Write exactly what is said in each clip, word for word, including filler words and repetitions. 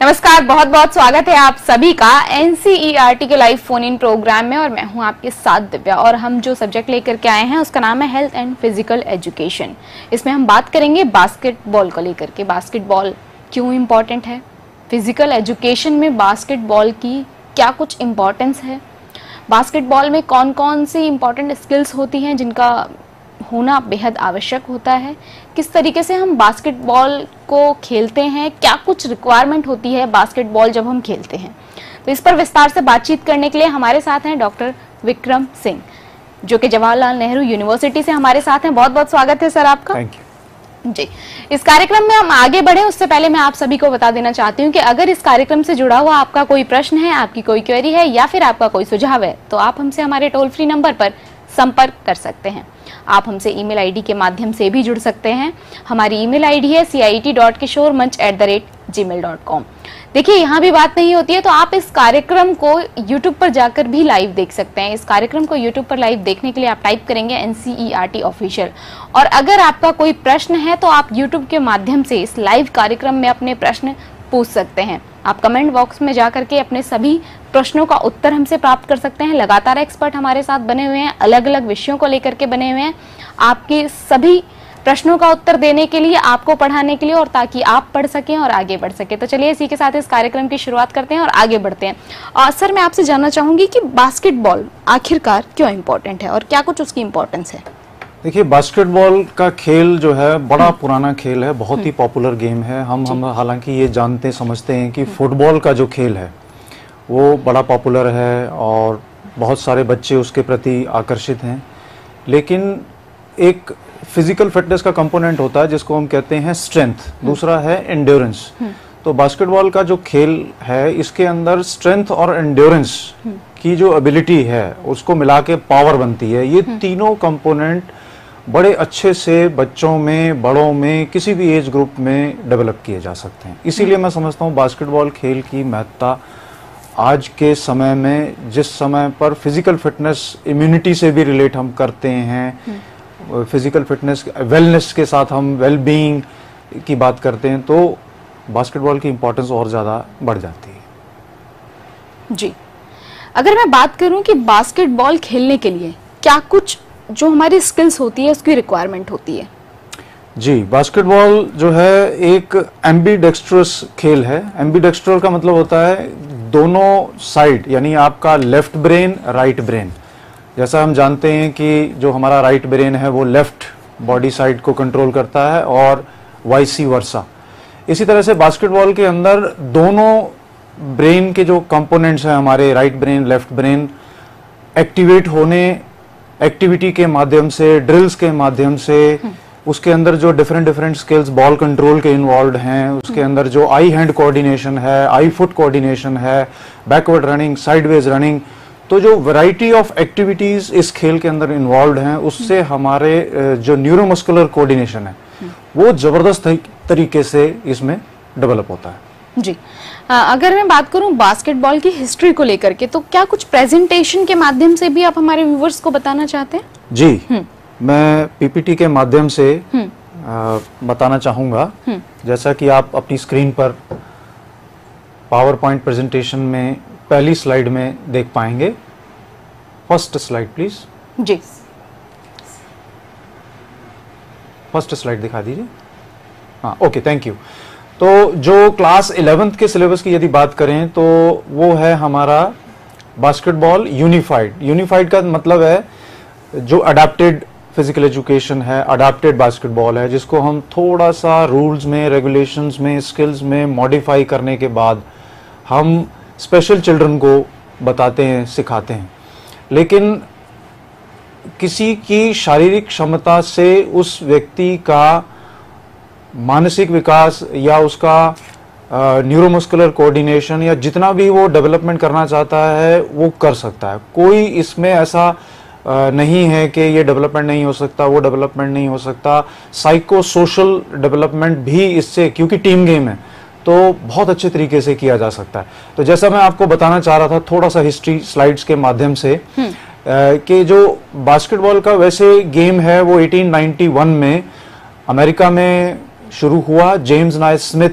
नमस्कार, बहुत बहुत स्वागत है आप सभी का एनसीईआरटी के लाइव फोन इन प्रोग्राम में। और मैं हूं आपके साथ दिव्या। और हम जो सब्जेक्ट लेकर के आए हैं उसका नाम है हेल्थ एंड फिजिकल एजुकेशन। इसमें हम बात करेंगे बास्केटबॉल को लेकर के। बास्केटबॉल क्यों इम्पोर्टेंट है, फिजिकल एजुकेशन में बास्केटबॉल की क्या कुछ इम्पोर्टेंस है, बास्केटबॉल में कौन कौन सी इम्पोर्टेंट स्किल्स होती हैं जिनका होना बेहद आवश्यक होता है, किस तरीके से हम बास्केटबॉल को खेलते हैं, क्या कुछ रिक्वायरमेंट होती है बास्केटबॉल जब हम खेलते हैं। तो इस पर विस्तार से बातचीत करने के लिए हमारे साथ हैं डॉक्टर विक्रम सिंह, जो कि जवाहरलाल नेहरू यूनिवर्सिटी से हमारे साथ हैं। बहुत बहुत स्वागत है सर आपका। Thank you ji. इस कार्यक्रम में हम आगे बढ़े उससे पहले मैं आप सभी को बता देना चाहती हूँ कि अगर इस कार्यक्रम से जुड़ा हुआ आपका कोई प्रश्न है, आपकी कोई क्वेरी है या फिर आपका कोई सुझाव है, तो आप हमसे हमारे टोल फ्री नंबर पर संपर्क कर सकते हैं। आप हमसे ईमेल आईडी के माध्यम से भी जुड़ सकते हैं। हमारी ईमेल आईडी है सी I T dot Kishore Manch at the rate gmail dot com. देखिए, यहाँ भी बात नहीं होती है तो आप इस कार्यक्रम को यूट्यूब पर जाकर भी लाइव देख सकते हैं। इस कार्यक्रम को यूट्यूब पर लाइव देखने के लिए आप टाइप करेंगे एनसीईआरटी ऑफिशियल। और अगर आपका कोई प्रश्न है तो आप यूट्यूब के माध्यम से इस लाइव कार्यक्रम में अपने प्रश्न पूछ सकते हैं। आप कमेंट बॉक्स में जाकर के अपने सभी प्रश्नों का उत्तर हमसे प्राप्त कर सकते हैं। लगातार एक्सपर्ट हमारे साथ बने हुए हैं, अलग अलग विषयों को लेकर के बने हुए हैं, आपके सभी प्रश्नों का उत्तर देने के लिए, आपको पढ़ाने के लिए, और ताकि आप पढ़ सकें और आगे बढ़ सकें। तो चलिए इसी के साथ इस कार्यक्रम की शुरुआत करते हैं और आगे बढ़ते हैं। और सर, मैं आपसे जानना चाहूंगी कि बास्केटबॉल आखिरकार क्यों इम्पोर्टेंट है और क्या कुछ उसकी इम्पोर्टेंस है। देखिए, बास्केटबॉल का खेल जो है बड़ा पुराना खेल है, बहुत ही पॉपुलर गेम है। हम हम हालांकि ये जानते समझते हैं कि फुटबॉल का जो खेल है वो बड़ा पॉपुलर है और बहुत सारे बच्चे उसके प्रति आकर्षित हैं, लेकिन एक फिजिकल फिटनेस का कंपोनेंट होता है जिसको हम कहते हैं स्ट्रेंथ, दूसरा है एंड्योरेंस। तो बास्केटबॉल का जो खेल है इसके अंदर स्ट्रेंथ और एंड्योरेंस की जो एबिलिटी है उसको मिला के पावर बनती है। ये तीनों कंपोनेंट बड़े अच्छे से बच्चों में, बड़ों में, किसी भी एज ग्रुप में डेवलप किए जा सकते हैं। इसीलिए मैं समझता हूँ बास्केटबॉल खेल की महत्ता आज के समय में, जिस समय पर फिजिकल फिटनेस इम्यूनिटी से भी रिलेट हम करते हैं, फिजिकल फिटनेस वेलनेस के साथ हम वेल बीइंग की बात करते हैं, तो बास्केटबॉल की इम्पोर्टेंस और ज़्यादा बढ़ जाती है। जी। अगर मैं बात करूं कि बास्केटबॉल खेलने के लिए क्या कुछ जो हमारी स्किल्स होती है उसकी रिक्वायरमेंट होती है। जी, बास्केटबॉल जो है एक एम्बीडेक्स्ट्रस खेल है। एम्बीडेक्स्ट्रल का मतलब होता है दोनों साइड, यानी आपका लेफ्ट ब्रेन, राइट ब्रेन। जैसा हम जानते हैं कि जो हमारा राइट ब्रेन है वो लेफ्ट बॉडी साइड को कंट्रोल करता है और वाइसी वर्सा। इसी तरह से बास्केटबॉल के अंदर दोनों ब्रेन के जो कंपोनेंट्स हैं, हमारे right brain, left brain, activate होने, एक्टिविटी के माध्यम से, ड्रिल्स के माध्यम से, उसके अंदर जो different different skills ball control के इन्वॉल्व हैं, उसके अंदर जो आई हैंड कोऑर्डिनेशन है, आई फुट कोऑर्डिनेशन है, बैकवर्ड रनिंग, साइडवेज रनिंग, तो जो वैरायटी ऑफ एक्टिविटीज इस खेल के अंदर इन्वॉल्व हैं, उससे हमारे जो न्यूरोमस्कुलर कोऑर्डिनेशन है वो जबरदस्त तरीके से इसमें डेवलप होता है। जी। आ, अगर मैं बात करूं बास्केटबॉल की हिस्ट्री को लेकर के, तो क्या कुछ प्रेजेंटेशन के माध्यम से भी आप हमारे व्यूअर्स को बताना चाहते हैं? जी, मैं पीपीटी के माध्यम से आ, बताना चाहूंगा। जैसा कि आप अपनी स्क्रीन पर पावर पॉइंट प्रेजेंटेशन में पहली स्लाइड में देख पाएंगे। First slide please. जी, फर्स्ट स्लाइड दिखा दीजिए। हाँ, ओके, थैंक यू। तो जो क्लास इलेवेंथ के सिलेबस की यदि बात करें तो वो है हमारा बास्केटबॉल यूनिफाइड। यूनिफाइड का मतलब है जो अडेप्टेड फिजिकल एजुकेशन है, अडेप्टेड बास्केटबॉल है, जिसको हम थोड़ा सा रूल्स में, रेगुलेशंस में, स्किल्स में मॉडिफाई करने के बाद हम स्पेशल चिल्ड्रन को बताते हैं, सिखाते हैं। लेकिन किसी की शारीरिक क्षमता से उस व्यक्ति का मानसिक विकास या उसका न्यूरोमस्कुलर कोऑर्डिनेशन या जितना भी वो डेवलपमेंट करना चाहता है वो कर सकता है। कोई इसमें ऐसा आ, नहीं है कि ये डेवलपमेंट नहीं हो सकता, वो डेवलपमेंट नहीं हो सकता। साइको सोशल डेवलपमेंट भी इससे, क्योंकि टीम गेम है, तो बहुत अच्छे तरीके से किया जा सकता है। तो जैसा मैं आपको बताना चाह रहा था थोड़ा सा हिस्ट्री स्लाइड्स के माध्यम से कि जो बास्केटबॉल का वैसे गेम है वो अठारह सौ इक्यानवे में अमेरिका में शुरू हुआ। जेम्स नाइस्मिथ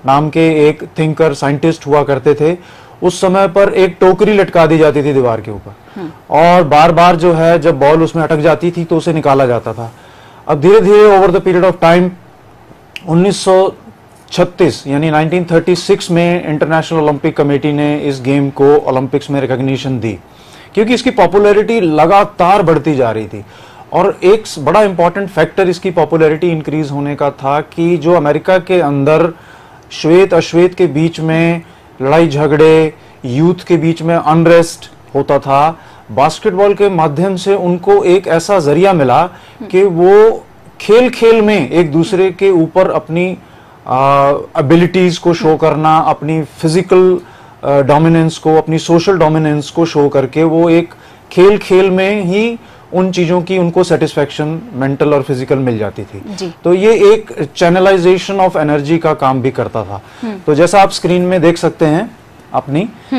नाम के एक थिंकर साइंटिस्ट हुआ करते थे। उस समय पर एक टोकरी लटका दी जाती थी दीवार के ऊपर और बार बार जो है जब बॉल उसमें अटक जाती थी तो उसे निकाला जाता था। अब धीरे धीरे over the period of time उन्नीस सौ छत्तीस यानी उन्नीस सौ छत्तीस में इंटरनेशनल ओलंपिक कमेटी ने इस गेम को ओलंपिक्स में रिकॉग्निशन दी, क्योंकि इसकी पॉपुलैरिटी लगातार बढ़ती जा रही थी। और एक बड़ा इंपॉर्टेंट फैक्टर इसकी पॉपुलैरिटी इंक्रीज होने का था कि जो अमेरिका के अंदर श्वेत अश्वेत के बीच में लड़ाई झगड़े, यूथ के बीच में अनरेस्ट होता था, बास्केटबॉल के माध्यम से उनको एक ऐसा जरिया मिला कि वो खेल खेल में एक दूसरे के ऊपर अपनी एबिलिटीज को शो करना, अपनी फिजिकल डोमिनेंस को, अपनी सोशल डोमिनेंस को शो करके वो एक खेल खेल में ही उन चीजों की उनको सेटिस्फेक्शन मेंटल और फिजिकल मिल जाती थी। तो ये एक चैनलाइजेशन ऑफ एनर्जी का काम भी करता था। तो जैसा आप स्क्रीन में देख सकते हैं अपनी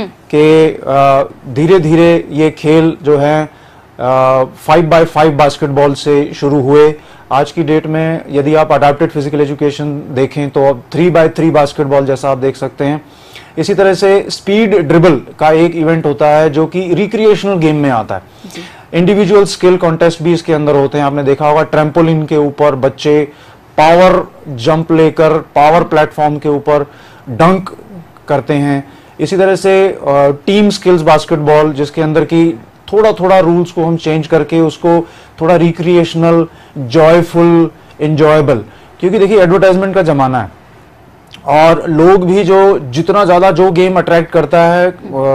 कि धीरे धीरे ये खेल जो है फाइव बाय फाइव बास्केटबॉल से शुरू हुए। आज की डेट में यदि आप अडैप्टेड फिजिकल एजुकेशन देखें तो अब थ्री बाय थ्री बास्केटबॉल जैसा आप देख सकते हैं। इसी तरह से स्पीड ड्रिबल का एक इवेंट होता है जो कि रिक्रिएशनल गेम में आता है। इंडिविजुअल स्किल कॉन्टेस्ट भी इसके अंदर होते हैं। आपने देखा होगा ट्रैम्पोलिन के ऊपर बच्चे पावर जंप लेकर पावर प्लेटफॉर्म के ऊपर डंक करते हैं। इसी तरह से टीम स्किल्स बास्केटबॉल जिसके अंदर की थोड़ा थोड़ा रूल्स को हम चेंज करके उसको थोड़ा रिक्रिएशनल, जॉयफुल, एंजॉयबल, क्योंकि देखिए एडवर्टाइजमेंट का जमाना है और लोग भी जो जितना ज्यादा जो गेम अट्रैक्ट करता है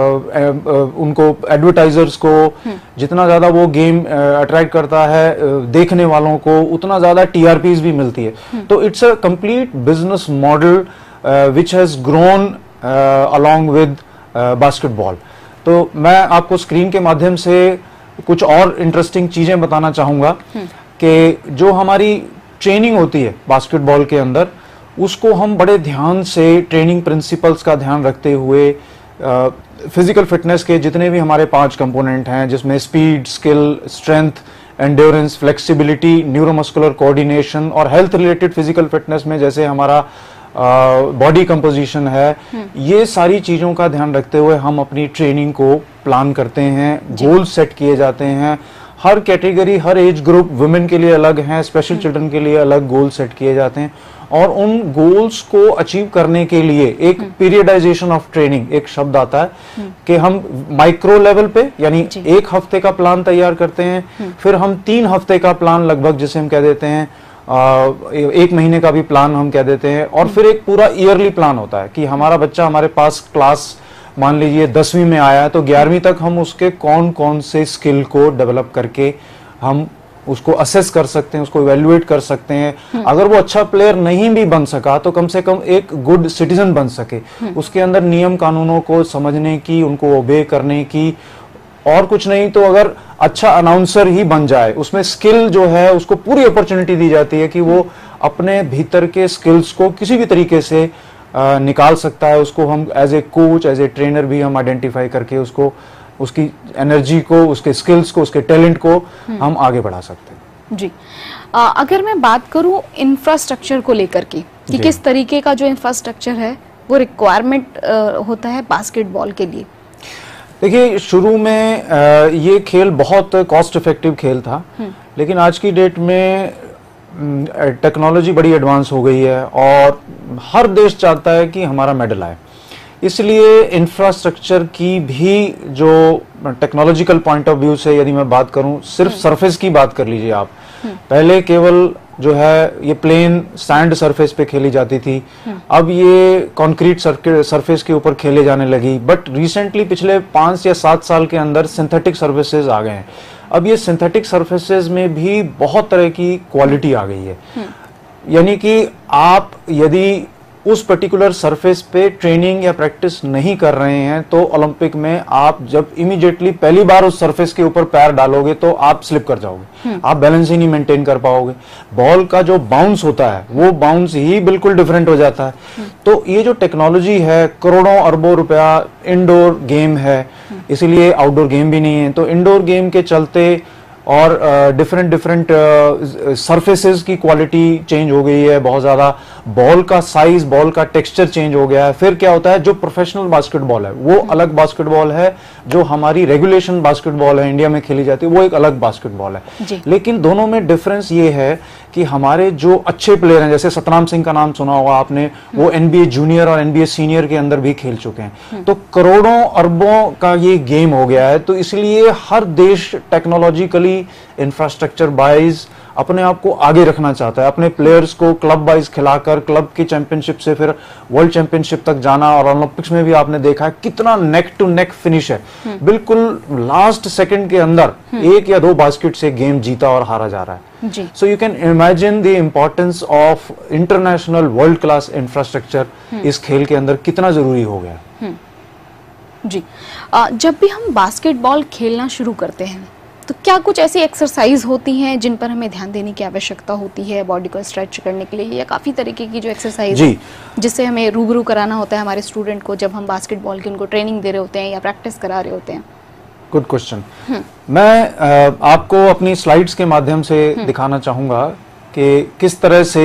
उनको एडवर्टाइजर्स को जितना ज्यादा वो गेम अट्रैक्ट करता है देखने वालों को उतना ज्यादा टीआरपीज भी मिलती है। तो it's a complete business model which has grown along with basketball. तो मैं आपको स्क्रीन के माध्यम से कुछ और इंटरेस्टिंग चीजें बताना चाहूंगा कि जो हमारी ट्रेनिंग होती है बास्केटबॉल के अंदर उसको हम बड़े ध्यान से ट्रेनिंग प्रिंसिपल्स का ध्यान रखते हुए फिजिकल फिटनेस के जितने भी हमारे पांच कंपोनेंट हैं जिसमें speed, skill, strength, endurance, flexibility, neuromuscular coordination और हेल्थ रिलेटेड फिजिकल फिटनेस में जैसे हमारा बॉडी कंपोजिशन है, ये सारी चीजों का ध्यान रखते हुए हम अपनी ट्रेनिंग को प्लान करते हैं। गोल सेट किए जाते हैं। हर कैटेगरी, हर एज ग्रुप, वुमेन के लिए अलग हैं, स्पेशल चिल्ड्रन के लिए अलग गोल सेट किए जाते हैं और उन गोल्स को अचीव करने के लिए एक पीरियडाइजेशन ऑफ ट्रेनिंग एक शब्द आता है कि हम माइक्रो लेवल पे यानी एक हफ्ते का प्लान तैयार करते हैं, फिर हम तीन हफ्ते का प्लान लगभग जिसे हम कह देते हैं आ, एक महीने का भी प्लान हम कह देते हैं और फिर एक पूरा ईयरली प्लान होता है कि हमारा बच्चा हमारे पास क्लास मान लीजिए दसवीं में आया है तो ग्यारहवीं तक हम उसके कौन कौन से स्किल को डेवलप करके हम उसको असेस कर सकते हैं, उसको इवेल्युएट कर सकते हैं। अगर वो अच्छा प्लेयर नहीं भी बन सका तो कम से कम एक गुड सिटीजन बन सके, उसके अंदर नियम कानूनों को समझने की, उनको ओबे करने की, और कुछ नहीं तो अगर अच्छा अनाउंसर ही बन जाए, उसमें स्किल जो है उसको पूरी अपॉर्चुनिटी दी जाती है कि वो अपने भीतर के स्किल्स को किसी भी तरीके से आ, निकाल सकता है। उसको हम as a coach, as a trainer भी हम आइडेंटिफाई करके उसको उसकी एनर्जी को, उसके स्किल्स को, उसके टैलेंट को हम आगे बढ़ा सकते हैं। जी आ, अगर मैं बात करूं इंफ्रास्ट्रक्चर को लेकर के कि किस तरीके का जो इंफ्रास्ट्रक्चर है वो रिक्वायरमेंट होता है बास्केटबॉल के लिए। देखिए शुरू में आ, ये खेल बहुत कॉस्ट इफेक्टिव खेल था, लेकिन आज की डेट में टेक्नोलॉजी बड़ी एडवांस हो गई है और हर देश चाहता है कि हमारा मेडल आए, इसलिए इंफ्रास्ट्रक्चर की भी जो टेक्नोलॉजिकल पॉइंट ऑफ व्यू से यदि मैं बात करूं, सिर्फ सरफेस की बात कर लीजिए आप, पहले केवल जो है ये प्लेन सैंड सरफेस पे खेली जाती थी, अब ये कंक्रीट सरफेस के ऊपर खेले जाने लगी। बट रिसेंटली पिछले पांच या सात साल के अंदर सिंथेटिक सर्फेसेज आ गए हैं। अब ये सिंथेटिक सर्फेसेज में भी बहुत तरह की क्वालिटी आ गई है, यानी कि आप यदि उस पर्टिकुलर सरफेस पे ट्रेनिंग या प्रैक्टिस नहीं कर रहे हैं तो ओलंपिक में आप जब इमीडिएटली पहली बार उस सरफेस के ऊपर पैर डालोगे तो आप स्लिप कर जाओगे, आप बैलेंस ही नहीं मेंटेन कर पाओगे। बॉल का जो बाउंस होता है वो बाउंस ही बिल्कुल डिफरेंट हो जाता है। तो ये जो टेक्नोलॉजी है, करोड़ों अरबों रुपया इंडोर गेम है, इसीलिए आउटडोर गेम भी नहीं है। तो इंडोर गेम के चलते और डिफरेंट डिफरेंट सरफेसेस की क्वालिटी चेंज हो गई है बहुत ज़्यादा। बॉल का साइज, बॉल का टेक्सचर चेंज हो गया है। फिर क्या होता है, जो प्रोफेशनल बास्केटबॉल है वो अलग बास्केटबॉल है, जो हमारी रेगुलेशन बास्केटबॉल है इंडिया में खेली जाती है वो एक अलग बास्केटबॉल है। लेकिन दोनों में डिफरेंस ये है कि हमारे जो अच्छे प्लेयर हैं, जैसे सतनाम सिंह का नाम सुना होगा आपने, वो एनबीए जूनियर और एनबीए सीनियर के अंदर भी खेल चुके हैं। तो करोड़ों अरबों का ये गेम हो गया है, तो इसलिए हर देश टेक्नोलॉजिकली इंफ्रास्ट्रक्चर वाइज अपने आप को आगे रखना चाहता है, अपने प्लेयर्स को क्लब वाइज खिलाकर क्लब की चैंपियनशिप से फिर वर्ल्ड चैंपियनशिप तक जाना। और ओलंपिक्स में भी आपने देखा है कितना नेक टू नेक फिनिश है, बिल्कुल लास्ट सेकंड के अंदर एक या दो बास्केट से गेम जीता और हारा जा रहा है। So you can imagine the importance of international world class infrastructure इस खेल के अंदर कितना जरूरी हो गया। जी, आ, जब भी हम बास्केटबॉल खेलना शुरू करते हैं तो क्या कुछ ऐसी एक्सरसाइज होती हैं जिन पर हमें ध्यान देने की आवश्यकता होती है बॉडी को स्ट्रेच करने के लिए, या काफ़ी तरीके की जो एक्सरसाइज है जिससे हमें रूबरू कराना होता है हमारे स्टूडेंट को जब हम बास्केटबॉल की उनको ट्रेनिंग दे रहे होते हैं या प्रैक्टिस करा रहे होते हैं? Good question. मैं आ, आपको अपनी स्लाइड्स के माध्यम से दिखाना चाहूँगा कि किस तरह से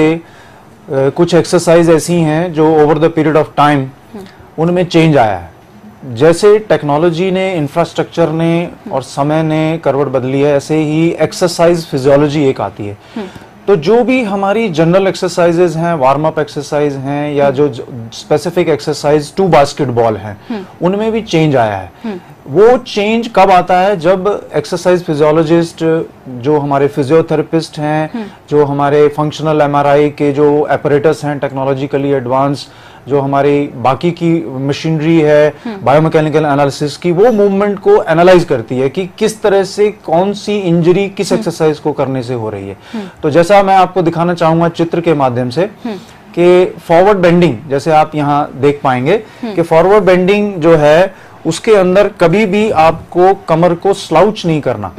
आ, कुछ एक्सरसाइज ऐसी हैं जो over the period of time उनमें चेंज आया है। जैसे टेक्नोलॉजी ने, इंफ्रास्ट्रक्चर ने और समय ने करवट बदली है, ऐसे ही एक्सरसाइज फिजियोलॉजी एक आती है। तो जो भी हमारी जनरल एक्सरसाइजेज हैं, वार्म अप एक्सरसाइज हैं, या जो स्पेसिफिक एक्सरसाइज टू बास्केटबॉल हैं, उनमें भी चेंज आया है। वो चेंज कब आता है, जब एक्सरसाइज फिजियोलॉजिस्ट, जो हमारे फिजियोथेरेपिस्ट हैं, जो हमारे फंक्शनल एमआरआई के जो एपरेटस हैं टेक्नोलॉजिकली एडवांस, जो हमारी बाकी की मशीनरी है बायोमैकेनिकल एनालिसिस की, वो मूवमेंट को एनालाइज करती है कि किस तरह से कौन सी इंजरी किस एक्सरसाइज को करने से हो रही है। तो जैसा मैं आपको दिखाना चाहूंगा चित्र के माध्यम से कि फॉरवर्ड बेंडिंग, जैसे आप यहाँ देख पाएंगे कि फॉरवर्ड बेंडिंग जो है उसके अंदर कभी भी आपको कमर को स्लाउच नहीं करना।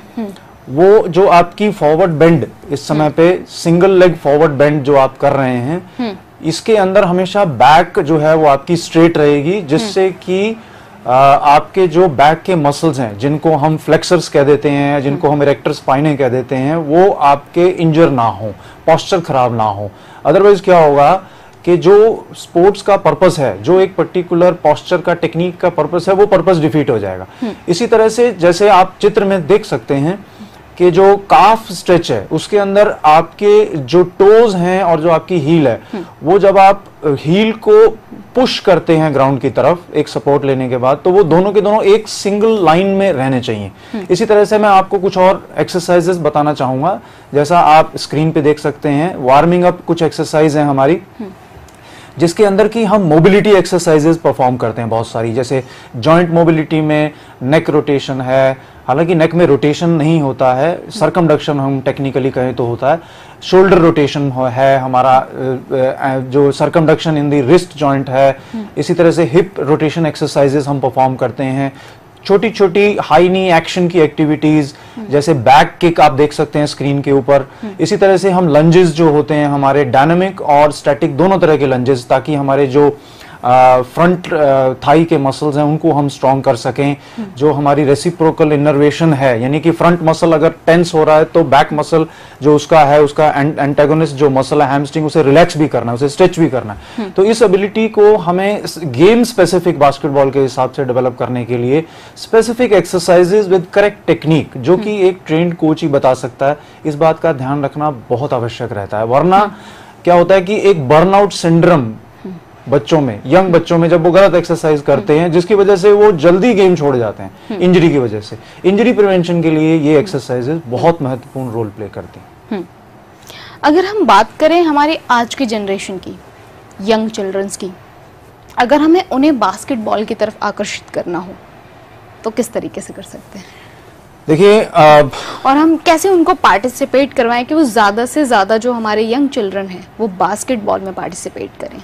वो जो आपकी फॉरवर्ड बेंड इस समय पे सिंगल लेग फॉरवर्ड बेंड जो आप कर रहे हैं, इसके अंदर हमेशा बैक जो है वो आपकी स्ट्रेट रहेगी, जिससे कि आपके जो बैक के मसल्स हैं, जिनको हम फ्लेक्सर्स कह देते हैं, जिनको हम इरेक्टर स्पाइने कह देते हैं, वो आपके इंजर ना हो, पोस्चर खराब ना हो। अदरवाइज क्या होगा कि जो स्पोर्ट्स का पर्पस है, जो एक पर्टिकुलर पोस्चर का, टेक्निक का पर्पस है, वो पर्पस डिफीट हो जाएगा। इसी तरह से जैसे आप चित्र में देख सकते हैं कि जो काफ स्ट्रेच है उसके अंदर आपके जो टोज हैं और जो आपकी हील है, वो जब आप हील को पुश करते हैं ग्राउंड की तरफ एक सपोर्ट लेने के बाद, तो वो दोनों के दोनों एक सिंगल लाइन में रहने चाहिए। इसी तरह से मैं आपको कुछ और एक्सरसाइजेस बताना चाहूंगा। जैसा आप स्क्रीन पे देख सकते हैं, वार्मिंग अप कुछ एक्सरसाइज है हमारी, जिसके अंदर की हम मोबिलिटी एक्सरसाइजेस परफॉर्म करते हैं बहुत सारी। जैसे जॉइंट मोबिलिटी में नेक रोटेशन है, हालांकि नेक में रोटेशन नहीं होता है, सरकमडक्शन हम टेक्निकली कहें तो होता है। शोल्डर रोटेशन है हमारा, जो circumduction in the wrist joint है। इसी तरह से हिप रोटेशन एक्सरसाइजेस हम परफॉर्म करते हैं। छोटी छोटी हाई नी एक्शन की एक्टिविटीज, जैसे बैक किक आप देख सकते हैं स्क्रीन के ऊपर। इसी तरह से हम लंजेस जो होते हैं हमारे, डायनामिक और स्टैटिक दोनों तरह के लंजेस, ताकि हमारे जो फ्रंट थाई के मसल्स हैं उनको हम स्ट्रॉन्ग कर सकें। जो हमारी रेसिप्रोकल इनर्वेशन है, यानी कि फ्रंट मसल अगर टेंस हो रहा है तो बैक मसल जो उसका है, उसका एंटागोनिस्ट जो मसल है हैमस्ट्रिंग, उसे रिलैक्स भी करना है, उसे स्ट्रेच भी करना है। तो इस एबिलिटी को हमें गेम स्पेसिफिक बास्केटबॉल के हिसाब से डेवलप करने के लिए specific exercises with correct technique, जो कि एक ट्रेंड कोच ही बता सकता है, इस बात का ध्यान रखना बहुत आवश्यक रहता है। वरना क्या होता है कि एक बर्नआउट सिंड्रोम बच्चों में, यंग बच्चों में, जब वो गलत एक्सरसाइज करते हैं, जिसकी वजह से वो जल्दी गेम छोड़ जाते हैं इंजरी की वजह से। इंजरी प्रिवेंशन के लिए ये एक्सरसाइजेज बहुत महत्वपूर्ण रोल प्ले करती हैं। अगर हम बात करें हमारे आज की जनरेशन की, यंग चिल्ड्रंस की, अगर हमें उन्हें बास्केटबॉल की तरफ आकर्षित करना हो तो किस तरीके से कर सकते हैं? देखिए, और हम कैसे उनको पार्टिसिपेट करवाएं कि वो ज्यादा से ज्यादा जो हमारे यंग चिल्ड्रन हैं वो बास्केटबॉल में पार्टिसिपेट करें?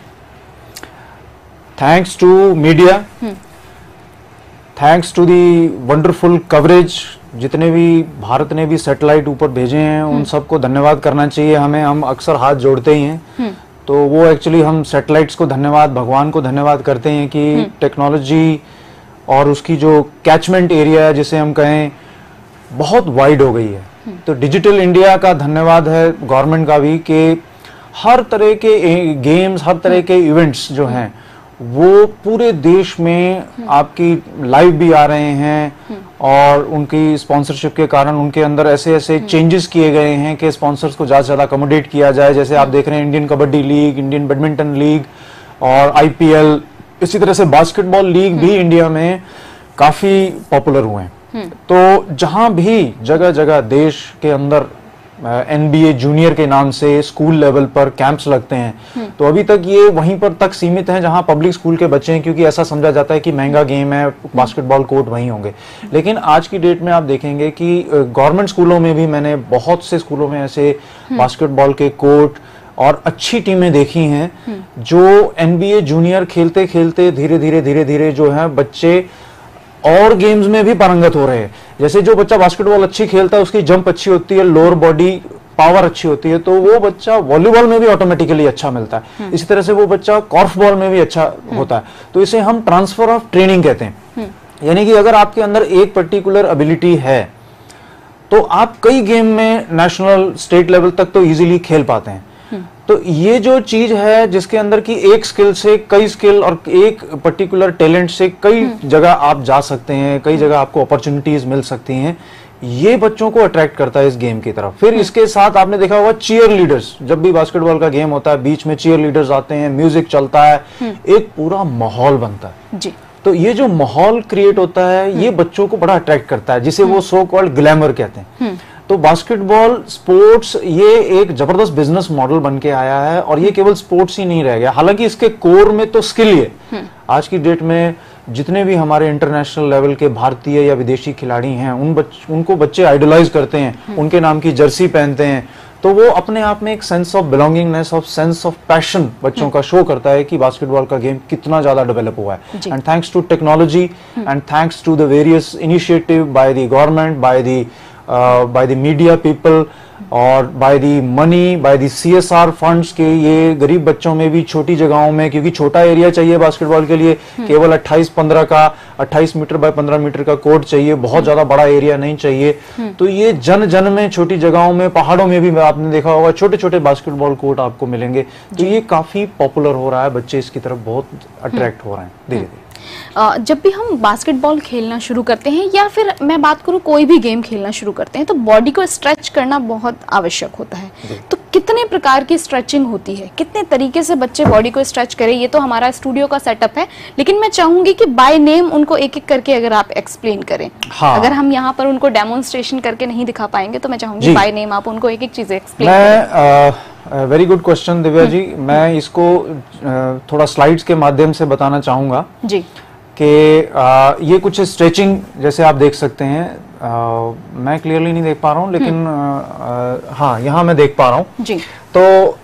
Thanks to media, thanks to the wonderful coverage, जितने भी भारत ने भी सैटेलाइट ऊपर भेजे हैं उन सबको धन्यवाद करना चाहिए हमें। हम अक्सर हाथ जोड़ते ही हैं, तो वो एक्चुअली हम सैटेलाइट्स को धन्यवाद, भगवान को धन्यवाद करते हैं कि टेक्नोलॉजी और उसकी जो कैचमेंट एरिया है, जिसे हम कहें, बहुत वाइड हो गई है। तो डिजिटल इंडिया का धन्यवाद है गवर्नमेंट का भी कि हर तरह के गेम्स, हर तरह के इवेंट्स जो हैं वो पूरे देश में आपकी लाइव भी आ रहे हैं और उनकी स्पॉन्सरशिप के कारण उनके अंदर ऐसे ऐसे चेंजेस किए गए हैं कि स्पॉन्सर्स को ज्यादा से ज्यादा अकोमोडेट किया जाए। जैसे आप देख रहे हैं Indian kabaddi league, Indian badminton league और आईपीएल, इसी तरह से बास्केटबॉल लीग भी इंडिया में काफी पॉपुलर हुए हैं। तो जहां भी जगह जगह देश के अंदर एनबीए जूनियर के नाम से स्कूल लेवल पर कैंप्स लगते हैं, तो अभी तक ये वहीं पर तक सीमित हैं जहां पब्लिक स्कूल के बच्चे हैं, क्योंकि ऐसा समझा जाता है कि महंगा गेम है, बास्केटबॉल कोर्ट वहीं होंगे। लेकिन आज की डेट में आप देखेंगे कि गवर्नमेंट स्कूलों में भी मैंने बहुत से स्कूलों में ऐसे बास्केटबॉल के कोर्ट और अच्छी टीमें देखी हैं जो एनबीए जूनियर खेलते खेलते धीरे धीरे धीरे धीरे जो है बच्चे और गेम्स में भी पारंगत हो रहे हैं। जैसे जो बच्चा बास्केटबॉल अच्छी खेलता है उसकी जंप अच्छी होती है, लोअर बॉडी पावर अच्छी होती है, तो वो बच्चा वॉलीबॉल में भी ऑटोमेटिकली अच्छा मिलता है। इसी तरह से वो बच्चा कॉर्फबॉल में भी अच्छा होता है। तो इसे हम ट्रांसफर ऑफ ट्रेनिंग कहते हैं। यानी कि अगर आपके अंदर एक पर्टिकुलर एबिलिटी है तो आप कई गेम में नेशनल स्टेट लेवल तक तो इजीली खेल पाते हैं। तो ये जो चीज है जिसके अंदर की एक स्किल से कई स्किल और एक पर्टिकुलर टैलेंट से कई जगह आप जा सकते हैं, कई जगह आपको अपॉर्चुनिटीज मिल सकती हैं, ये बच्चों को अट्रैक्ट करता है इस गेम की तरफ। फिर इसके साथ आपने देखा होगा चीयर लीडर्स, जब भी बास्केटबॉल का गेम होता है बीच में चीयर लीडर्स आते हैं, म्यूजिक चलता है, एक पूरा माहौल बनता है जी। तो ये जो माहौल क्रिएट होता है ये बच्चों को बड़ा अट्रैक्ट करता है, जिसे वो सो कॉल्ड ग्लैमर कहते हैं। तो बास्केटबॉल स्पोर्ट्स ये एक जबरदस्त बिजनेस मॉडल बन के आया है और ये केवल स्पोर्ट्स ही नहीं रह गया, हालांकि इसके कोर में तो स्किल ही है। आज की डेट में जितने भी हमारे इंटरनेशनल लेवल के भारतीय या विदेशी खिलाड़ी हैं उन बच, उनको बच्चे आइडलाइज करते हैं, उनके नाम की जर्सी पहनते हैं, तो वो अपने आप में एक sense of belongingness, of sense of passion बच्चों का शो करता है कि बास्केटबॉल का गेम कितना ज्यादा डेवलप हुआ है। And thanks to technology and thanks to the various initiative by the government, by the by the media people और by the money, by the CSR funds के ये गरीब बच्चों में भी छोटी जगहों में, क्योंकि छोटा एरिया चाहिए बास्केटबॉल के लिए, केवल अट्ठाईस पंद्रह का अट्ठाईस मीटर बाय पंद्रह मीटर का कोर्ट चाहिए, बहुत ज्यादा बड़ा एरिया नहीं चाहिए। तो ये जन जन में छोटी जगहों में, पहाड़ों में भी आपने देखा होगा छोटे छोटे बास्केटबॉल कोर्ट आपको मिलेंगे। तो ये काफी पॉपुलर हो रहा है, बच्चे इसकी तरफ बहुत अट्रैक्ट हो रहे हैं धीरे धीरे। जब भी हम बास्केटबॉल खेलना शुरू करते हैं या फिर मैं बात करूं कोई भी गेम खेलना शुरू करते हैं तो बॉडी को स्ट्रेच करना बहुत आवश्यक होता है। तो कितने प्रकार की स्ट्रेचिंग होती है, कितने तरीके से बच्चे बॉडी को स्ट्रेच करें, ये तो हमारा स्टूडियो का सेटअप है, लेकिन मैं चाहूंगी कि बाय नेम उनको एक एक करके अगर आप एक्सप्लेन करें। हाँ। अगर हम यहाँ पर उनको डेमोन्स्ट्रेशन करके नहीं दिखा पाएंगे तो मैं चाहूंगी बाय नेम आप उनको एक एक चीज एक्सप्लेन करें। Very good question Divya ji, मैं इसको uh, थोड़ा स्लाइड्स के माध्यम से बताना चाहूंगा जी कि ये कुछ स्ट्रेचिंग जैसे आप देख सकते हैं। आ, मैं क्लियरली नहीं देख पा रहा हूँ लेकिन आ, आ, हाँ यहाँ मैं देख पा रहा हूँ जी। तो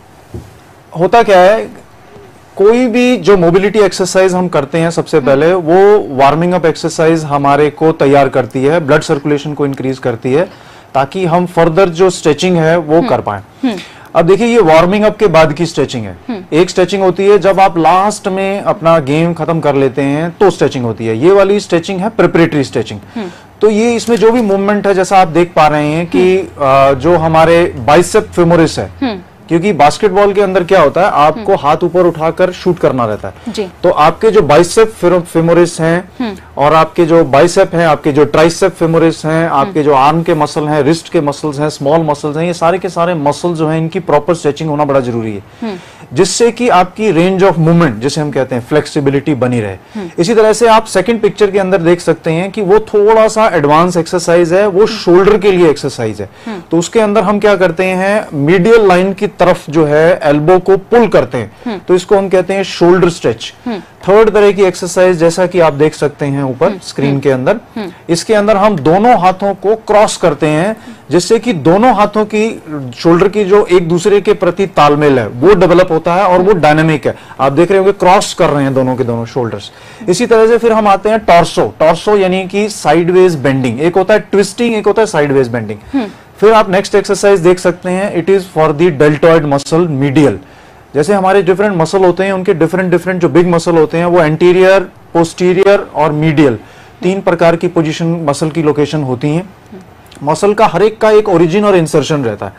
होता क्या है, कोई भी जो मोबिलिटी एक्सरसाइज हम करते हैं सबसे पहले वो वार्मिंग अप एक्सरसाइज हमारे को तैयार करती है, ब्लड सर्कुलेशन को इंक्रीज करती है ताकि हम फर्दर जो स्ट्रेचिंग है वो कर पाए। अब देखिए ये वार्मिंग अप के बाद की स्ट्रेचिंग है। एक स्ट्रेचिंग होती है जब आप लास्ट में अपना गेम खत्म कर लेते हैं तो स्ट्रेचिंग होती है, ये वाली स्ट्रेचिंग है प्रिपरेटरी स्ट्रेचिंग। तो ये इसमें जो भी मूवमेंट है जैसा आप देख पा रहे हैं कि जो हमारे बाइसेप फेमोरिस है, क्योंकि बास्केटबॉल के अंदर क्या होता है आपको हाथ ऊपर उठाकर शूट करना रहता है जी। तो आपके जो बाइसेप फेमोरिस हैं और आपके जो बाइसेप हैं, आपके जो ट्राइसेप फेमोरिस हैं, आपके जो आर्म के मसल हैं, रिस्ट के मसल्स हैं, स्मॉल मसल्स हैं, ये सारे के सारे मसल जो हैं इनकी प्रॉपर स्ट्रेचिंग होना बड़ा जरूरी है, जिससे कि आपकी रेंज ऑफ मूवमेंट जिसे हम कहते हैं फ्लेक्सिबिलिटी बनी रहे। इसी तरह से आप सेकंड पिक्चर के अंदर देख सकते हैं कि वो थोड़ा सा एडवांस एक्सरसाइज है, वो शोल्डर के लिए एक्सरसाइज है। तो उसके अंदर हम क्या करते हैं, मीडियल लाइन की तरफ जो है एल्बो को पुल करते हैं, तो इसको हम कहते हैं शोल्डर स्ट्रेच। थर्ड तरह की एक्सरसाइज जैसा कि आप देख सकते हैं ऊपर स्क्रीन के अंदर, इसके अंदर हम दोनों हाथों को क्रॉस करते हैं जिससे कि दोनों हाथों की शोल्डर की जो एक दूसरे के प्रति तालमेल है वो डेवलप होता है और वो डायनामिक है। आप देख रहे होंगे क्रॉस कर रहे हैं दोनों के दोनों शोल्डर्स। इसी तरह से फिर हम आते हैं टॉर्सो। टॉर्सो यानी कि साइडवेज बेंडिंग, एक होता है ट्विस्टिंग, एक होता है साइडवेज बेंडिंग। फिर आप नेक्स्ट एक्सरसाइज देख सकते हैं, it is for the deltoid muscle medial. जैसे हमारे डिफरेंट मसल होते हैं उनके डिफरेंट डिफरेंट जो बिग मसल होते हैं वो एंटीरियर, पोस्टीरियर और मीडियल, तीन प्रकार की पोजीशन मसल की लोकेशन होती हैं। मसल का हर एक का एक ओरिजिन और इंसर्शन रहता है।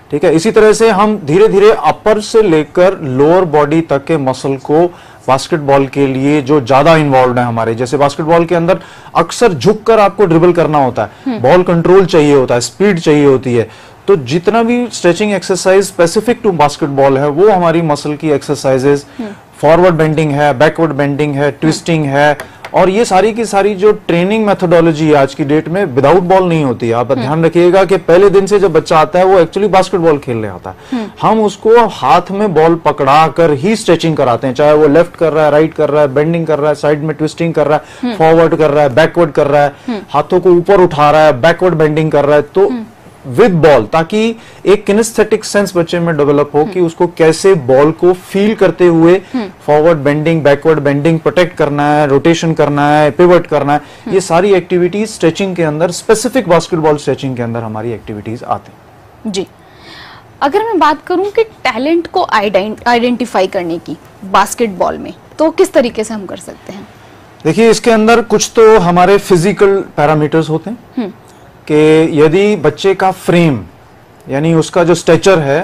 ठीक है। इसी तरह से हम धीरे धीरे अपर से लेकर लोअर बॉडी तक के मसल को बास्केटबॉल के लिए जो ज्यादा इन्वॉल्व है हमारे, जैसे बास्केटबॉल के अंदर अक्सर झुककर आपको ड्रिबल करना होता है, बॉल कंट्रोल चाहिए होता है, स्पीड चाहिए होती है, तो जितना भी stretching exercise specific to basketball है वो हमारी मसल की एक्सरसाइजेज, फॉरवर्ड बेंडिंग है, बैकवर्ड बेंडिंग है, ट्विस्टिंग है, और ये सारी की सारी जो ट्रेनिंग मेथोडोलॉजी है आज की डेट में विदाउट बॉल नहीं होती है। आप ध्यान रखिएगा कि पहले दिन से जब बच्चा आता है वो एक्चुअली बास्केटबॉल खेलने आता है, हम उसको हाथ में बॉल पकड़ा कर ही स्ट्रेचिंग कराते हैं, चाहे वो लेफ्ट कर रहा है, राइट कर रहा है, बेंडिंग कर रहा है, साइड में ट्विस्टिंग कर रहा है, फॉरवर्ड कर रहा है, बैकवर्ड कर रहा है, हाथों को ऊपर उठा रहा है, बैकवर्ड बेंडिंग कर रहा है, तो विद बॉल, ताकि एक किनेस्थेटिक सेंस बच्चे में डेवलप हो कि उसको कैसे बॉल को फील करते हुए forward bending, backward bending, protect करना है, रोटेशन करना है, पिवट करना है, ये सारी एक्टिविटीज स्ट्रेचिंग के अंदर, स्पेसिफिक बास्केटबॉल स्ट्रेचिंग के अंदर हमारी एक्टिविटीज आती हैं। जी, अगर मैं बात करूं कि टैलेंट को आइडेंटिफाई करने की बास्केटबॉल में, तो किस तरीके से हम कर सकते हैं? देखिए, इसके अंदर कुछ तो हमारे फिजिकल पैरामीटर्स होते हैं कि यदि बच्चे का फ्रेम यानी उसका जो स्ट्रेचर है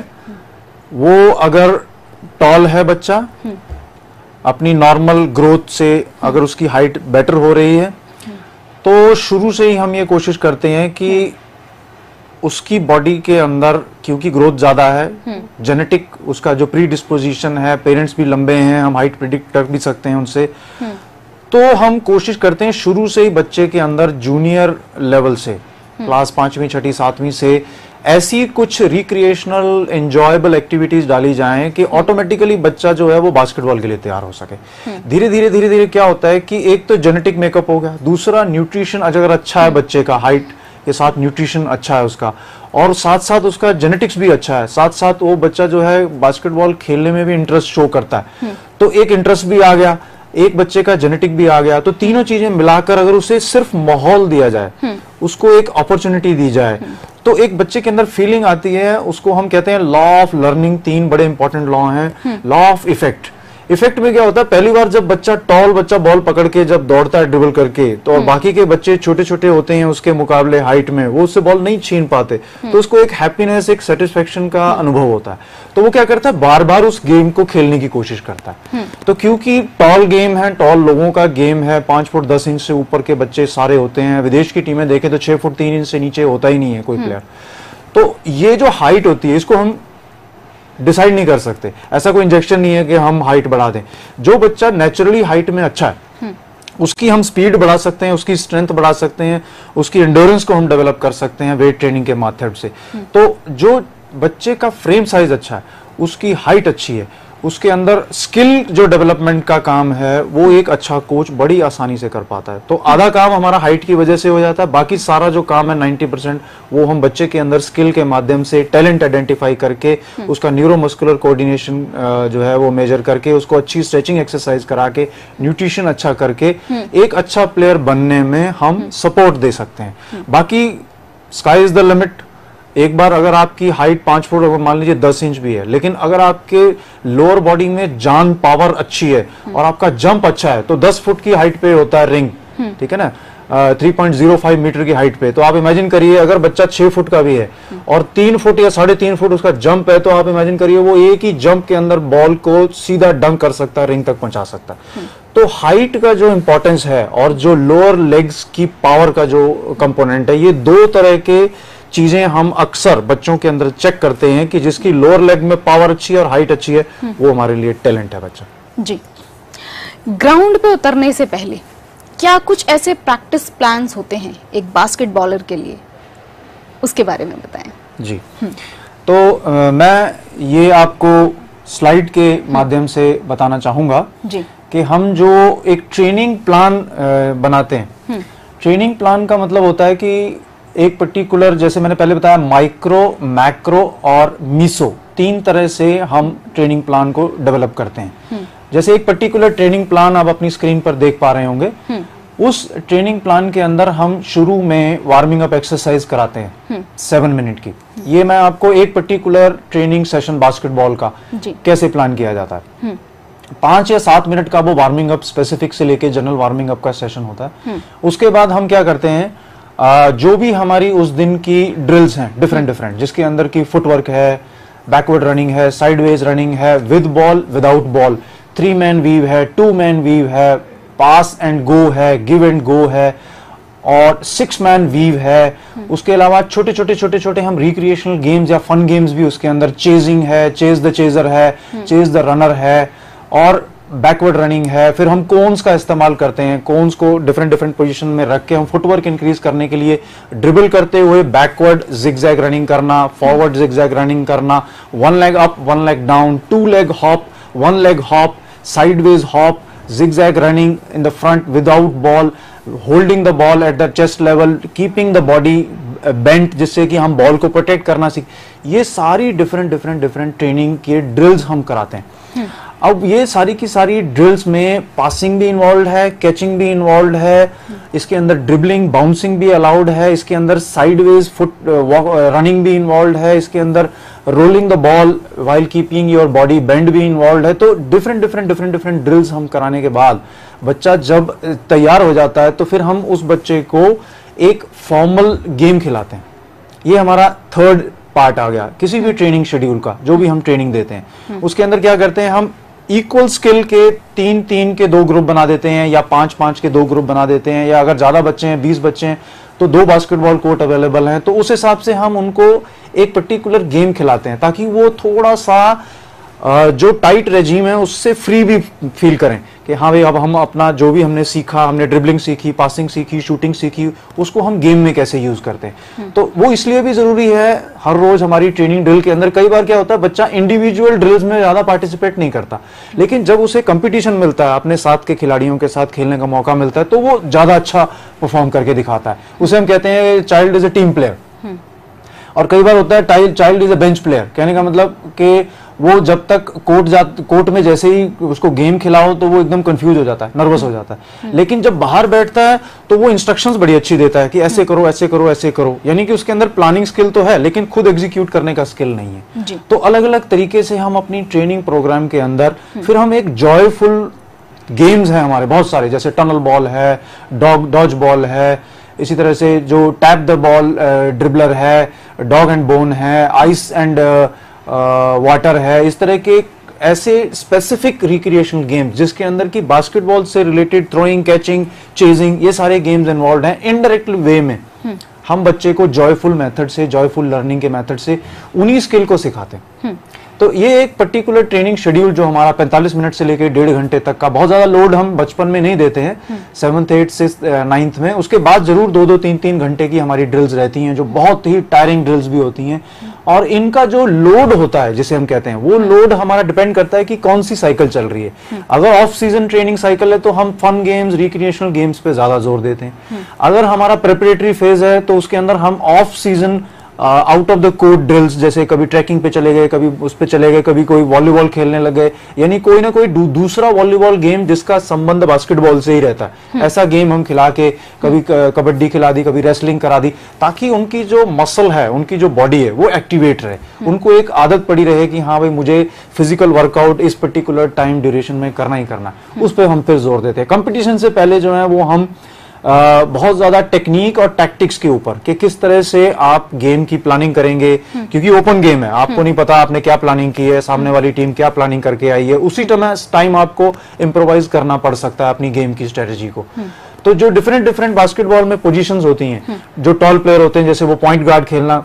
वो अगर टॉल है, बच्चा अपनी नॉर्मल ग्रोथ से अगर उसकी हाइट बेटर हो रही है, तो शुरू से ही हम ये कोशिश करते हैं कि उसकी बॉडी के अंदर, क्योंकि ग्रोथ ज्यादा है, जेनेटिक उसका जो प्री डिस्पोजिशन है, पेरेंट्स भी लंबे हैं, हम हाइट प्रिडिक्ट कर भी सकते हैं उनसे, तो हम कोशिश करते हैं शुरू से ही बच्चे के अंदर जूनियर लेवल से, क्लास पांचवी, छठी, सातवीं से ऐसी कुछ रिक्रिएशनल एंजॉयबल एक्टिविटीज डाली जाएं कि ऑटोमेटिकली बच्चा जो है वो बास्केटबॉल के लिए तैयार हो सके। धीरे धीरे धीरे धीरे क्या होता है कि एक तो जेनेटिक मेकअप हो गया, दूसरा न्यूट्रिशन अगर अच्छा है बच्चे का, हाइट के साथ न्यूट्रिशन अच्छा है उसका, और साथ साथ उसका जेनेटिक्स भी अच्छा है, साथ साथ वो बच्चा जो है बास्केटबॉल खेलने में भी इंटरेस्ट शो करता है, तो एक इंटरेस्ट भी आ गया, एक बच्चे का जेनेटिक भी आ गया, तो तीनों चीजें मिलाकर अगर उसे सिर्फ माहौल दिया जाए, उसको एक अपॉर्चुनिटी दी जाए, तो एक बच्चे के अंदर फीलिंग आती है, उसको हम कहते हैं लॉ ऑफ लर्निंग। तीन बड़े इंपॉर्टेंट लॉ हैं। लॉ ऑफ इफेक्ट, इफेक्ट में क्या होता है, पहली बार जब बच्चा टॉल बच्चा बॉल पकड़ के जब दौड़ता है ड्रिबल करके, तो और बाकी के बच्चे छोटे छोटे होते हैं उसके मुकाबले हाइट में, वो उससे बॉल नहीं छीन पाते, तो उसको एक हैप्पीनेस, एक सेटिस्फेक्शन का अनुभव होता है, तो वो क्या करता है, बार बार उस गेम को खेलने की कोशिश करता है। तो क्योंकि टॉल गेम है, टॉल लोगों का गेम है, पांच फुट दस इंच से ऊपर के बच्चे सारे होते हैं, विदेश की टीमें देखें तो छह फुट तीन इंच से नीचे होता ही नहीं है कोई प्लेयर। तो ये जो हाइट होती है इसको हम डिसाइड नहीं कर सकते, ऐसा कोई इंजेक्शन नहीं है कि हम हाइट बढ़ा दें। जो बच्चा नेचुरली हाइट में अच्छा है उसकी हम स्पीड बढ़ा सकते हैं, उसकी स्ट्रेंथ बढ़ा सकते हैं, उसकी एंडोरेंस को हम डेवलप कर सकते हैं वेट ट्रेनिंग के मेथड से। तो जो बच्चे का फ्रेम साइज अच्छा है, उसकी हाइट अच्छी है, उसके अंदर स्किल जो डेवलपमेंट का काम है वो एक अच्छा कोच बड़ी आसानी से कर पाता है। तो आधा काम हमारा हाइट की वजह से हो जाता है, बाकी सारा जो काम है नब्बे परसेंट वो हम बच्चे के अंदर स्किल के माध्यम से टैलेंट आइडेंटिफाई करके, उसका न्यूरोमस्कुलर कोऑर्डिनेशन जो है वो मेजर करके, उसको अच्छी स्ट्रेचिंग एक्सरसाइज करा के, न्यूट्रिशन अच्छा करके एक अच्छा प्लेयर बनने में हम सपोर्ट दे सकते हैं। बाकी स्काई इज द लिमिट। एक बार अगर आपकी हाइट पांच फुट अगर मान लीजिए दस इंच भी है, लेकिन अगर आपके लोअर बॉडी में जान पावर अच्छी है और आपका जंप अच्छा है, तो दस फुट की हाइट पे होता है रिंग, ठीक है ना, three point zero five metre की हाइट पे। तो आप इमेजिन करिए अगर बच्चा छह फुट का भी है और तीन फुट या साढ़े तीन फुट उसका जंप है, तो आप इमेजिन करिए वो एक ही जंप के अंदर बॉल को सीधा डंक कर सकता है, रिंग तक पहुंचा सकता है। तो हाइट का जो इंपॉर्टेंस है और जो लोअर लेग्स की पावर का जो कंपोनेंट है, ये दो तरह के चीजें हम अक्सर बच्चों के अंदर चेक करते हैं कि जिसकी लोअर लेग में पावर अच्छी है और हाइट अच्छी है, वो हमारे लिए टैलेंट है बच्चा। जी, ग्राउंड पे उतरने से पहले क्या कुछ ऐसे प्रैक्टिस प्लान्स होते हैं एक बास्केटबॉलर के लिए, उसके बारे में बताएं। जी, तो आ, मैं ये आपको स्लाइड के माध्यम से बताना चाहूंगा जी कि हम जो एक ट्रेनिंग प्लान बनाते हैं, ट्रेनिंग प्लान का मतलब होता है कि एक पर्टिकुलर, जैसे मैंने पहले बताया, माइक्रो, मैक्रो और मीसो, तीन तरह से हम ट्रेनिंग प्लान को डेवलप करते हैं। जैसे एक पर्टिकुलर ट्रेनिंग प्लान आप अपनी स्क्रीन पर देख पा रहे होंगे, उस ट्रेनिंग प्लान के अंदर हम शुरू में वार्मिंग अप एक्सरसाइज कराते हैं सेवन मिनट की। ये मैं आपको एक पर्टिकुलर ट्रेनिंग सेशन बास्केटबॉल का कैसे प्लान किया जाता है, पांच या सात मिनट का वो वार्मिंग अप स्पेसिफिक से लेके जनरल वार्मिंग अप का सेशन होता है। उसके बाद हम क्या करते हैं, uh, जो भी हमारी उस दिन की ड्रिल्स हैं डिफरेंट डिफरेंट, जिसके अंदर की फुटवर्क है, बैकवर्ड रनिंग है, साइडवेज रनिंग है, with ball without ball, three man weave है, टू मैन वीव है, पास एंड गो है, गिव एंड गो है, और सिक्स मैन वीव है। उसके अलावा छोटे छोटे छोटे छोटे हम रिक्रिएशनल गेम्स या फन गेम्स भी उसके अंदर, चेजिंग है, चेज द चेजर है, चेज द रनर है, और बैकवर्ड रनिंग है। फिर हम कोन्स का इस्तेमाल करते हैं, कोन्स को डिफरेंट डिफरेंट पोजीशन में रख के हम फुटवर्क इंक्रीज करने के लिए ड्रिबल करते हुए बैकवर्ड जिगजैग रनिंग करना, फॉरवर्ड जिगजैग रनिंग करना, one leg up one leg down, two leg hop, one leg hop, sideways hop, zigzag running in the front without ball, holding the ball at the chest level, keeping the body bent, जिससे कि हम ball को protect करना सीख। ये सारी different different different training के drills हम कराते हैं। अब ये सारी की सारी ड्रिल्स में पासिंग भी इन्वॉल्व है, कैचिंग भी इन्वॉल्व है, इसके अंदर ड्रिबलिंग बाउंसिंग भी अलाउड है, इसके अंदर साइडवेज फुट रनिंग भी इन्वॉल्व है, इसके अंदर rolling the ball while keeping your body bend भी इन्वॉल्व है। तो different different different different drills हम कराने के बाद बच्चा जब तैयार हो जाता है तो फिर हम उस बच्चे को एक फॉर्मल गेम खिलाते हैं। ये हमारा थर्ड पार्ट आ गया किसी भी ट्रेनिंग शेड्यूल का, जो भी हम ट्रेनिंग देते हैं उसके अंदर क्या करते हैं, हम इक्वल स्किल के तीन तीन के दो ग्रुप बना देते हैं, या पांच पांच के दो ग्रुप बना देते हैं, या अगर ज्यादा बच्चे हैं, बीस बच्चे हैं, तो दो बास्केटबॉल कोर्ट अवेलेबल हैं। तो उस हिसाब से हम उनको एक पर्टिकुलर गेम खिलाते हैं ताकि वो थोड़ा सा जो टाइट रेजीम है उससे फ्री भी फील करें कि हाँ भाई अब हम अपना जो भी हमने सीखा, हमने ड्रिबलिंग सीखी, पासिंग सीखी, शूटिंग सीखी, उसको हम गेम में कैसे यूज करते हैं। तो वो इसलिए भी जरूरी है हर रोज हमारी ट्रेनिंग ड्रिल के अंदर। कई बार क्या होता है, बच्चा इंडिविजुअल ड्रिल्स में ज्यादा पार्टिसिपेट नहीं करता, लेकिन जब उसे कंपटीशन मिलता है, अपने साथ के खिलाड़ियों के साथ खेलने का मौका मिलता है, तो वो ज्यादा अच्छा परफॉर्म करके दिखाता है। उसे हम कहते हैं child is a team player. और कई बार होता है child is a bench player, कहने का मतलब कि वो जब तक कोर्ट जा कोर्ट में जैसे ही उसको गेम खिलाओ तो वो एकदम कंफ्यूज हो जाता है, नर्वस हो जाता है, लेकिन जब बाहर बैठता है तो वो इंस्ट्रक्शंस बड़ी अच्छी देता है कि ऐसे करो ऐसे करो ऐसे करो, यानी कि उसके अंदर प्लानिंग स्किल तो है लेकिन खुद एग्जीक्यूट करने का स्किल नहीं है। तो अलग अलग तरीके से हम अपनी ट्रेनिंग प्रोग्राम के अंदर फिर हम एक जॉयफुल गेम्स हैं हमारे बहुत सारे, जैसे टनल बॉल है, डॉग डॉज बॉल है, इसी तरह से जो टैप द बॉल ड्रिबलर है, डॉग एंड बोन है, आइस एंड वाटर है, इस तरह के ऐसे स्पेसिफिक रिक्रिएशनल गेम्स जिसके अंदर की बास्केटबॉल से रिलेटेड थ्रोइंग, कैचिंग, चेजिंग, ये सारे गेम्स इन्वॉल्व हैं। इनडायरेक्ट वे में हम बच्चे को जॉयफुल मेथड से, जॉयफुल लर्निंग के मेथड से उन्हीं स्किल को सिखाते हैं। तो ये एक पर्टिकुलर ट्रेनिंग शेड्यूल जो हमारा पैंतालीस मिनट से लेकर डेढ़ घंटे तक का, बहुत ज्यादा लोड हम बचपन में नहीं देते हैं, सेवंथ एट से नाइन्थ में, उसके बाद जरूर दो दो तीन तीन घंटे की हमारी ड्रिल्स रहती हैं जो बहुत ही टायरिंग ड्रिल्स भी होती हैं। और इनका जो लोड होता है जिसे हम कहते हैं, वो लोड हमारा डिपेंड करता है कि कौन सी साइकिल चल रही है। अगर ऑफ सीजन ट्रेनिंग साइकिल है तो हम फन गेम्स, रिक्रिएशनल गेम्स पे ज्यादा जोर देते हैं। अगर हमारा प्रिपरेटरी फेज है तो उसके अंदर हम off season out of the court drills, जैसे कभी ट्रैकिंग पे चले गए, कभी उस पे चले गए, कभी कोई वॉलीबॉल खेलने लग गए, यानी कोई ना कोई दू, दूसरा वॉलीबॉल गेम जिसका संबंध बास्केटबॉल से ही रहता है, ऐसा गेम हम खिला के, कभी कबड्डी खिला दी, कभी रेसलिंग करा दी, ताकि उनकी जो मसल है, उनकी जो बॉडी है वो एक्टिवेट रहे, उनको एक आदत पड़ी रहे कि हाँ भाई मुझे फिजिकल वर्कआउट इस पर्टिकुलर टाइम ड्यूरेशन में करना ही करना। उस पर हम फिर जोर देते हैं। कंपटीशन से पहले जो है वो हम Uh, बहुत ज्यादा टेक्निक और टैक्टिक्स के ऊपर कि किस तरह से आप गेम की प्लानिंग करेंगे, क्योंकि ओपन गेम है, आपको नहीं पता आपने क्या प्लानिंग की है, सामने वाली टीम क्या प्लानिंग करके आई है, उसी टाइम आपको इम्प्रोवाइज करना पड़ सकता है अपनी गेम की स्ट्रेटजी को। तो जो डिफरेंट डिफरेंट बास्केटबॉल में पोजीशंस होती हैं, जो टॉल प्लेयर होते हैं जैसे वो पॉइंट गार्ड खेलना,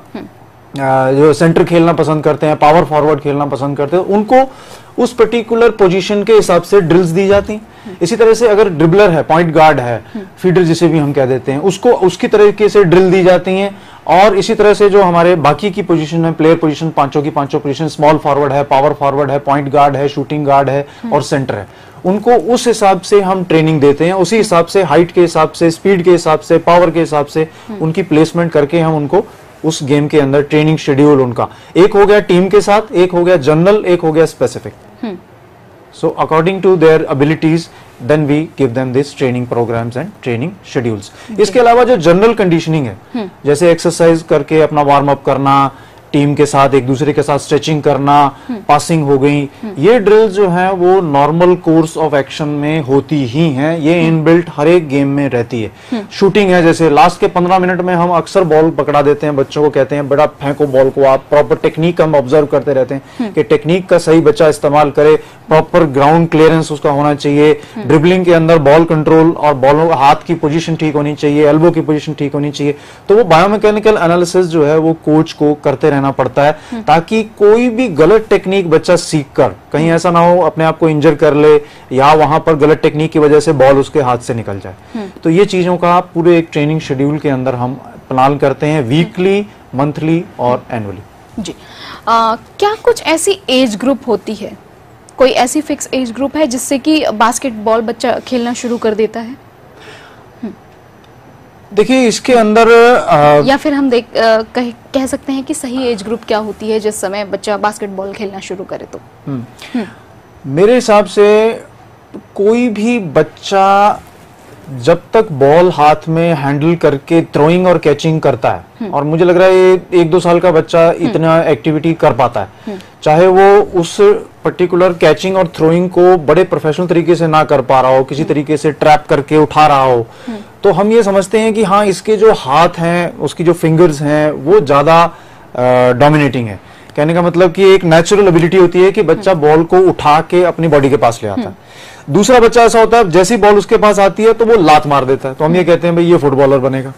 जो सेंटर खेलना पसंद करते हैं, पावर फॉरवर्ड खेलना पसंद करते हैं, उनको उस पर्टिकुलर पोजीशन के हिसाब से ड्रिल्स दी जाती हैं। इसी तरह से अगर ड्रिबलर है, पॉइंट गार्ड है, फीडर जिसे भी हम कह देते हैं, उसको उसकी तरीके से ड्रिल दी जाती हैं। और इसी तरह से जो हमारे बाकी की पोजीशन है, प्लेयर पोजीशन, पांचों की पांचों पोजीशन, स्मॉल फॉरवर्ड है, पावर फॉरवर्ड है, पॉइंट गार्ड है, शूटिंग गार्ड है और सेंटर है, उनको उस हिसाब से हम ट्रेनिंग देते हैं। उसी हिसाब से, हाइट के हिसाब से, स्पीड के हिसाब से, पावर के हिसाब से उनकी प्लेसमेंट करके हम उनको उस गेम के अंदर ट्रेनिंग शेड्यूल उनका एक हो गया टीम के साथ, एक हो गया जनरल, एक हो गया specific. So according to their abilities, then we give them this training programs and training schedules. इसके अलावा जो जनरल कंडीशनिंग है, जैसे एक्सरसाइज करके अपना वार्म अप करना, टीम के साथ एक दूसरे के साथ स्ट्रेचिंग करना, पासिंग हो गई, ये ड्रिल्स जो हैं वो नॉर्मल कोर्स ऑफ एक्शन में होती ही हैं, ये इनबिल्ट हर एक गेम में रहती है। शूटिंग है, जैसे लास्ट के पंद्रह मिनट में हम अक्सर बॉल पकड़ा देते हैं, बच्चों को कहते हैं बड़ा फेंको बॉल को, आप प्रॉपर टेक्निक हम ऑब्जर्व करते रहते हैं कि टेक्निक का सही बच्चा इस्तेमाल करे, प्रॉपर ग्राउंड क्लियरेंस उसका होना चाहिए, ड्रिबलिंग के अंदर बॉल कंट्रोल और बॉलों हाथ की पोजीशन ठीक होनी चाहिए, एल्बो की पोजीशन ठीक होनी चाहिए। तो वो बायोमैकेनिकल एनालिसिस जो है वो कोच को करते रहना पड़ता है ताकि कोई भी गलत टेक्निक बच्चा सीख कर कहीं ऐसा ना हो अपने आप को इंजर कर ले या वहां पर गलत टेक्निक की वजह से बॉल उसके हाथ से निकल जाए। तो ये चीजों का पूरे एक ट्रेनिंग शेड्यूल के अंदर हम प्लान करते हैं, वीकली, मंथली और एनुअली। जी, आ, क्या कुछ ऐसी एज ग्रुप होती है, कोई ऐसी फिक्स एज ग्रुप है जिससे कि बास्केटबॉल बच्चा खेलना शुरू कर देता है? देखिए इसके अंदर आ, या फिर हम देख आ, कह, कह सकते हैं कि सही एज ग्रुप क्या होती है जिस समय बच्चा बास्केटबॉल खेलना शुरू करे तो? हुँ. हुँ. मेरे हिसाब से कोई भी बच्चा जब तक बॉल हाथ में हैंडल करके थ्रोइंग और कैचिंग करता है, और मुझे लग रहा है ये एक दो साल का बच्चा इतना एक्टिविटी कर पाता है, चाहे वो उस पर्टिकुलर कैचिंग और थ्रोइंग को बड़े प्रोफेशनल तरीके से ना कर पा रहा हो, किसी तरीके से ट्रैप करके उठा रहा हो, तो हम ये समझते हैं कि हाँ इसके जो हाथ हैं, उसकी जो फिंगर्स हैं वो ज्यादा डोमिनेटिंग है। कहने का मतलब कि एक नेचुरल एबिलिटी होती है कि बच्चा बॉल को उठा के अपनी बॉडी के पास ले आता है। दूसरा बच्चा ऐसा होता है जैसी बॉल उसके पास आती है तो वो लात मार देता है, तो हम ये कहते हैं भाई ये फुटबॉलर बनेगा।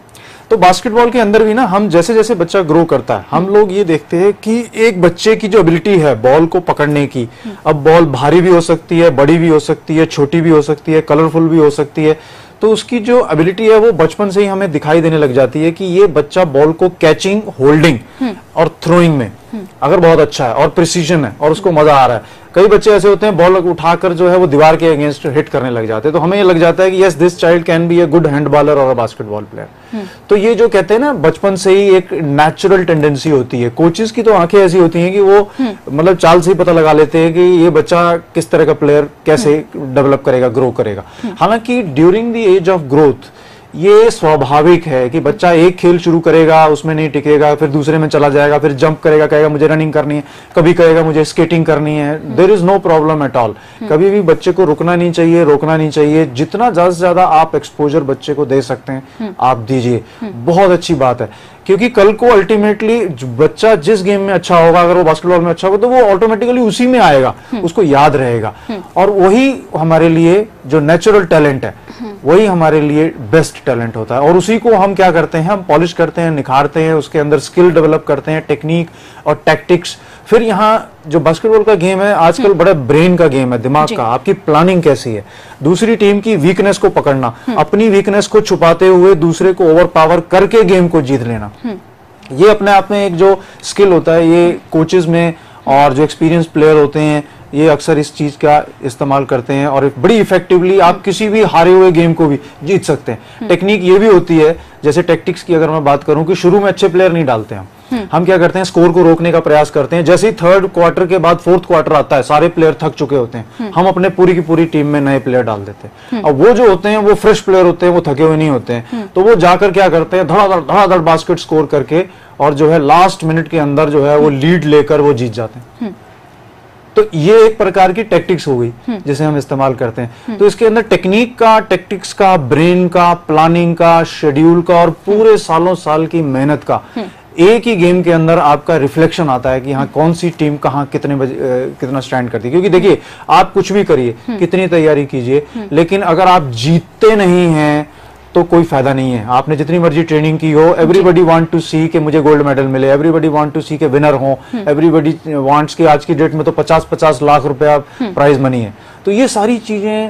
तो बास्केटबॉल के अंदर भी ना हम जैसे जैसे बच्चा ग्रो करता है, हम लोग ये देखते हैं कि एक बच्चे की जो एबिलिटी है बॉल को पकड़ने की, अब बॉल भारी भी हो सकती है, बड़ी भी हो सकती है, छोटी भी हो सकती है, कलरफुल भी हो सकती है, तो उसकी जो एबिलिटी है वो बचपन से ही हमें दिखाई देने लग जाती है कि ये बच्चा बॉल को कैचिंग, होल्डिंग और थ्रोइंग में अगर बहुत अच्छा है और प्रिसीजन है और उसको मजा आ रहा है। कई बच्चे ऐसे होते हैं बॉल उठाकर जो है वो दीवार के अगेंस्ट हिट करने लग जाते हैं, तो हमें ये लग जाता है कि yes this child can be a good handballer और अ बास्केटबॉल प्लेयर। तो ये जो कहते हैं ना बचपन से ही एक नेचुरल टेंडेंसी होती है। कोचेस की तो आंखें ऐसी होती हैं कि वो मतलब चाल से ही पता लगा लेते हैं कि ये बच्चा किस तरह का प्लेयर कैसे डेवलप करेगा, ग्रो करेगा। हालांकि during the age of growth ये स्वाभाविक है कि बच्चा एक खेल शुरू करेगा, उसमें नहीं टिकेगा, फिर दूसरे में चला जाएगा, फिर जंप करेगा, कहेगा मुझे रनिंग करनी है, कभी कहेगा मुझे स्केटिंग करनी है। There is no problem at all. कभी भी बच्चे को रुकना नहीं चाहिए, रोकना नहीं चाहिए। जितना ज्यादा से ज्यादा आप एक्सपोजर बच्चे को दे सकते हैं आप दीजिए, बहुत अच्छी बात है। क्योंकि कल को अल्टीमेटली बच्चा जिस गेम में अच्छा होगा, अगर वो बास्केटबॉल में अच्छा होगा तो वो ऑटोमेटिकली उसी में आएगा, उसको याद रहेगा, और वही हमारे लिए जो नेचुरल टैलेंट है वही हमारे लिए बेस्ट टैलेंट होता है। और उसी को हम क्या करते हैं, हम पॉलिश करते हैं, निखारते हैं, उसके अंदर स्किल डेवलप करते हैं, टेक्निक और टैक्टिक्स। फिर यहाँ जो बास्केटबॉल का गेम है आजकल बड़ा ब्रेन का गेम है, दिमाग का, आपकी प्लानिंग कैसी है, दूसरी टीम की वीकनेस को पकड़ना, अपनी वीकनेस को छुपाते हुए दूसरे को ओवरपावर करके गेम को जीत लेना, ये अपने आप में एक जो स्किल होता है, ये कोचेस में और जो एक्सपीरियंस प्लेयर होते हैं ये अक्सर इस चीज का इस्तेमाल करते हैं और बड़ी इफेक्टिवली आप किसी भी हारे हुए गेम को भी जीत सकते हैं। टेक्निक ये भी होती है, जैसे टैक्टिक्स की अगर मैं बात करूं, कि शुरू में अच्छे प्लेयर नहीं डालते हम हम क्या करते हैं, स्कोर को रोकने का प्रयास करते हैं। जैसे ही थर्ड क्वार्टर के बाद फोर्थ क्वार्टर आता है, सारे प्लेयर थक चुके होते हैं, हम अपने पूरी की पूरी टीम में नए प्लेयर डाल देते हैं। और वो जो होते हैं वो फ्रेश प्लेयर होते हैं, वो थके हुए नहीं होते हैं, तो वो जाकर क्या करते हैं, धड़ाधड़ धड़ाधड़ बास्केट स्कोर करके और जो है लास्ट मिनट के अंदर जो है वो लीड लेकर वो जीत जाते हैं। तो ये एक प्रकार की टैक्टिक्स हो गई जिसे हम इस्तेमाल करते हैं। तो इसके अंदर टेक्निक का, टैक्टिक्स का, ब्रेन का, प्लानिंग का, शेड्यूल का और पूरे सालों साल की मेहनत का एक ही गेम के अंदर आपका रिफ्लेक्शन आता है कि हाँ कौन सी टीम कहाँ कितने बजे कितना स्टैंड करती है। क्योंकि देखिए आप कुछ भी करिए, कितनी तैयारी कीजिए, लेकिन अगर आप जीतते नहीं हैं तो कोई फायदा नहीं है। आपने जितनी मर्जी ट्रेनिंग की हो, एवरीबडी वांट टू सी कि मुझे गोल्ड मेडल मिले, एवरीबडी वांट टू सी के विनर हो, एवरीबडी वांट्स कि आज की डेट में तो पचास पचास लाख रुपया प्राइज मनी है। तो ये सारी चीजें,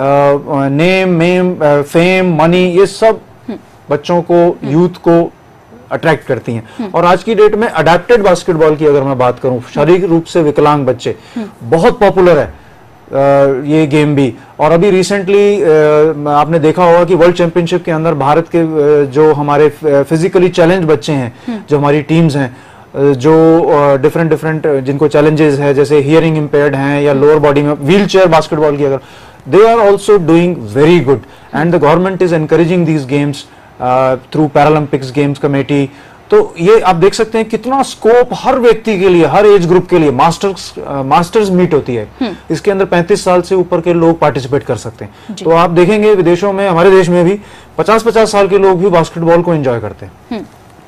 नेम मेम फेम मनी, ये सब बच्चों को, यूथ को अट्रैक्ट करती हैं। और आज की डेट में अडेप्टेड बास्केटबॉल की अगर मैं बात करूं, शारीरिक रूप से विकलांग बच्चे बहुत पॉपुलर है Uh, ये गेम भी। और अभी रिसेंटली uh, आपने देखा होगा कि वर्ल्ड चैंपियनशिप के अंदर भारत के uh, जो हमारे फिजिकली चैलेंज बच्चे हैं, जो हमारी टीम्स हैं, uh, जो डिफरेंट uh, डिफरेंट uh, जिनको चैलेंजेस है, जैसे हियरिंग इम्पेयर्ड हैं या लोअर बॉडी में, व्हील चेयर बास्केटबॉल की अगर, they are also doing very good and the government is encouraging these games through Paralympics games committee, तो ये आप देख सकते हैं कितना स्कोप हर व्यक्ति के लिए, हर एज ग्रुप के लिए। मास्टर्स मास्टर्स मीट होती है, इसके अंदर पैंतीस साल से ऊपर के लोग पार्टिसिपेट कर सकते हैं। तो आप देखेंगे विदेशों में, हमारे देश में भी पचास पचास साल के लोग भी बास्केटबॉल को एंजॉय करते हैं।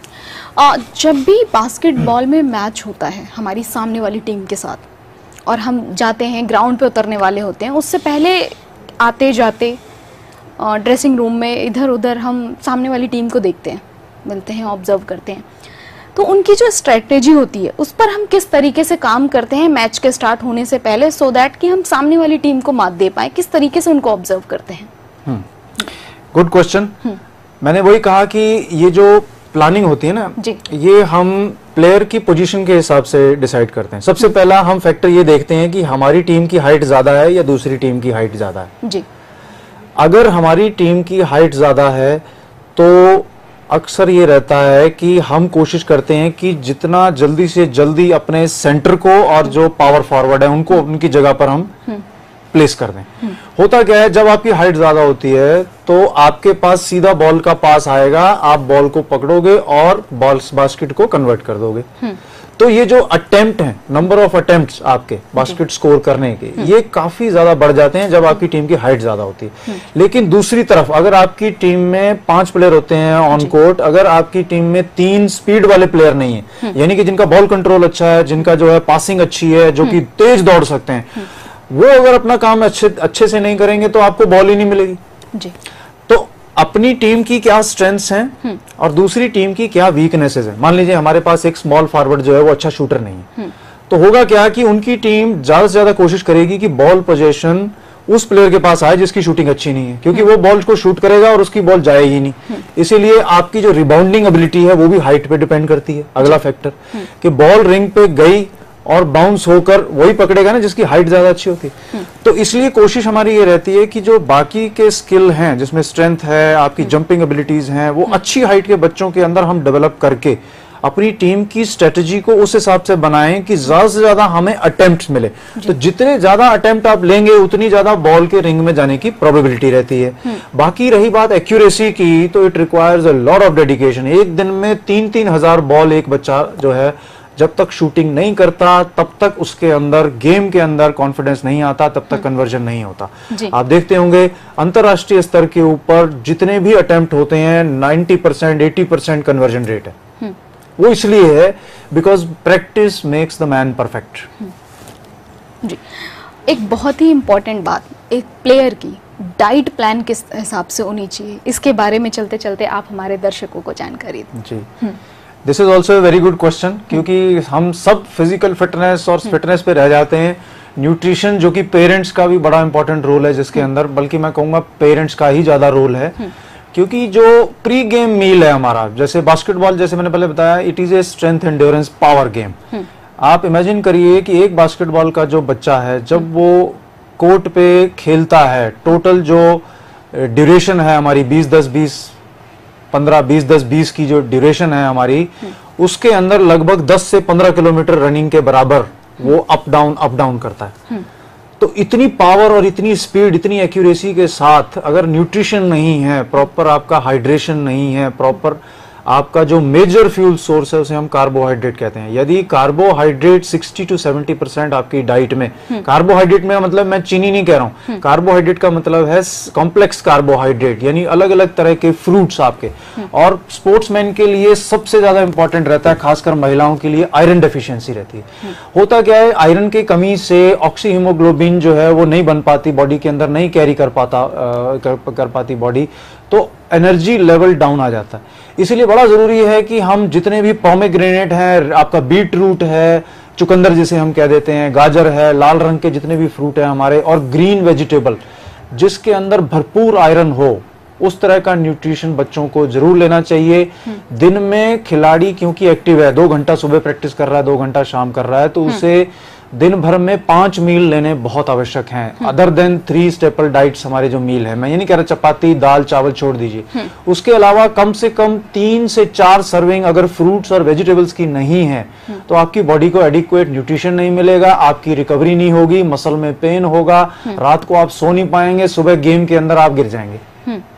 आ, जब भी बास्केटबॉल में मैच होता है हमारी सामने वाली टीम के साथ और हम जाते हैं ग्राउंड पे उतरने वाले होते हैं, उससे पहले आते जाते ड्रेसिंग रूम में इधर उधर हम सामने वाली टीम को देखते हैं, मिलते हैं, ऑब्जर्व करते हैं। तो उनकी जो स्ट्रेटेजी होती है उस पर हम किस तरीके से काम करते हैं मैच के स्टार्ट होने से पहले, सो दैट कि हम सामने वाली टीम को मात दे पाए, किस तरीके से उनको ऑब्जर्व करते हैं? Good question. मैंने वही कहा कि ये जो प्लानिंग होती है ना जी, ये हम प्लेयर की पोजीशन के हिसाब से डिसाइड करते हैं। सबसे पहला हम फैक्टर ये देखते हैं कि हमारी टीम की हाइट ज्यादा है या दूसरी टीम की हाइट ज्यादा है। जी, अगर हमारी टीम की हाइट ज्यादा है तो अक्सर ये रहता है कि हम कोशिश करते हैं कि जितना जल्दी से जल्दी अपने सेंटर को और जो पावर फॉरवर्ड है उनको उनकी जगह पर हम प्लेस कर दें। होता क्या है, जब आपकी हाइट ज्यादा होती है तो आपके पास सीधा बॉल का पास आएगा, आप बॉल को पकड़ोगे और बॉल बास्केट को कन्वर्ट कर दोगे। तो ये जो अटेम्प्ट हैं, नंबर ऑफ अटेम्प्ट्स आपके बास्केट स्कोर करने के, ये काफी ज्यादा बढ़ जाते हैं जब आपकी टीम की हाइट ज्यादा होती है। लेकिन दूसरी तरफ अगर आपकी टीम में पांच प्लेयर होते हैं ऑन कोर्ट, अगर आपकी टीम में तीन स्पीड वाले प्लेयर नहीं है, यानी कि जिनका बॉल कंट्रोल अच्छा है, जिनका जो है पासिंग अच्छी है, जो कि तेज दौड़ सकते हैं, वो अगर अपना काम अच्छे अच्छे से नहीं करेंगे तो आपको बॉल ही नहीं मिलेगी। जी। तो अपनी टीम की क्या स्ट्रेंथ्स हैं और दूसरी टीम की क्या वीकनेसेस हैं। मान लीजिए हमारे पास एक स्मॉल फॉरवर्ड जो है वो अच्छा शूटर नहीं है, तो होगा क्या कि उनकी टीम ज्यादा से ज्यादा कोशिश करेगी कि बॉल पोजीशन उस प्लेयर के पास आए जिसकी शूटिंग अच्छी नहीं है, क्योंकि वो बॉल को शूट करेगा और उसकी बॉल जाएगी नहीं। इसीलिए आपकी जो रिबाउंडिंग एबिलिटी है वो भी हाइट पे डिपेंड करती है। अगला फैक्टर कि बॉल रिंग पे गई और बाउंस होकर वही पकड़ेगा ना जिसकी हाइट ज्यादा अच्छी होती है। तो इसलिए कोशिश हमारी ये रहती है कि जो बाकी के स्किल हैं, जिसमें स्ट्रेंथ है, आपकी जंपिंग एबिलिटीज हैं, वो अच्छी हाइट के बच्चों के अंदर हम डेवलप करके अपनी टीम की स्ट्रेटजी को उस हिसाब से बनाएं कि ज्यादा से ज्यादा हमें अटेम्प्ट मिले। तो जितने ज्यादा अटेम्प्ट आप लेंगे उतनी ज्यादा बॉल के रिंग में जाने की प्रोबेबिलिटी रहती है। बाकी रही बात एक्यूरेसी की, तो it requires a lot of dedication. एक दिन में तीन तीन हजार बॉल एक बच्चा जो है जब तक शूटिंग नहीं करता तब तक उसके अंदर गेम के अंदर कॉन्फिडेंस नहीं आता, तब तक कन्वर्जन नहीं होता। आप देखते होंगे अंतरराष्ट्रीय स्तर के ऊपर जितने भी अटेम्प्ट होते हैं नब्बे परसेंट अस्सी परसेंट कन्वर्जन रेट है। वो इसलिए है because practice makes the man perfect. जी, एक बहुत ही इंपॉर्टेंट बात, एक प्लेयर की डाइट प्लान किस हिसाब से होनी चाहिए, इसके बारे में चलते चलते आप हमारे दर्शकों को जानकारी दें। जी, this is also a very good question, क्योंकि हम सब फिजिकल फिटनेस और फिटनेस पे रह जाते हैं। न्यूट्रिशन जो कि पेरेंट्स का भी बड़ा इंपॉर्टेंट रोल है जिसके अंदर, बल्कि मैं कहूंगा पेरेंट्स का ही ज्यादा रोल है, क्योंकि जो प्री गेम मील है हमारा, जैसे बास्केटबॉल, जैसे मैंने पहले बताया, it is a strength endurance power game. आप इमेजिन करिए कि एक बास्केटबॉल का जो बच्चा है जब वो कोर्ट पे खेलता है, टोटल जो ड्यूरेशन है हमारी बीस दस बीस पंद्रह बीस दस बीस की जो ड्यूरेशन है हमारी, उसके अंदर लगभग दस से पंद्रह किलोमीटर रनिंग के बराबर वो अप डाउन अप डाउन करता है। तो इतनी पावर और इतनी स्पीड, इतनी एक्यूरेसी के साथ अगर न्यूट्रिशन नहीं है, प्रॉपर आपका हाइड्रेशन नहीं है, प्रॉपर आपका जो मेजर फ्यूल सोर्स है उसे हम कार्बोहाइड्रेट कहते हैं, यदि कार्बोहाइड्रेट साठ टू सत्तर परसेंट आपकी डाइट में, कार्बोहाइड्रेट में मतलब मैं चीनी नहीं कह रहा हूं, कार्बोहाइड्रेट का मतलब है कॉम्प्लेक्स कार्बोहाइड्रेट, यानी अलग अलग तरह के फ्रूट्स आपके। और स्पोर्ट्समैन के लिए सबसे ज्यादा इंपॉर्टेंट रहता है, खासकर महिलाओं के लिए आयरन डेफिशिएंसी रहती है। होता क्या है, आयरन की कमी से ऑक्सीहीमोग्लोबिन जो है वो नहीं बन पाती बॉडी के अंदर, नहीं कैरी कर पाता आ, कर, कर पाती बॉडी, तो एनर्जी लेवल डाउन आ जाता है। इसलिए बड़ा जरूरी है कि हम जितने भी पोमेग्रेनेट है, आपका बीट रूट है, चुकंदर जिसे हम कह देते हैं, गाजर है, लाल रंग के जितने भी फ्रूट है हमारे, और ग्रीन वेजिटेबल जिसके अंदर भरपूर आयरन हो, उस तरह का न्यूट्रिशन बच्चों को जरूर लेना चाहिए। दिन में खिलाड़ी क्योंकि एक्टिव है, दो घंटा सुबह प्रैक्टिस कर रहा है, दो घंटा शाम कर रहा है, तो उसे दिन भर में पांच मील लेने बहुत आवश्यक हैं, other than three staple diets हमारे जो मील है। मैं ये नहीं कह रहा चपाती दाल चावल छोड़ दीजिए, उसके अलावा कम से कम तीन से चार सर्विंग अगर फ्रूट्स और वेजिटेबल्स की नहीं है तो आपकी बॉडी को एडिक्वेट न्यूट्रिशन नहीं मिलेगा, आपकी रिकवरी नहीं होगी, मसल में पेन होगा, रात को आप सो नहीं पाएंगे, सुबह गेम के अंदर आप गिर जाएंगे।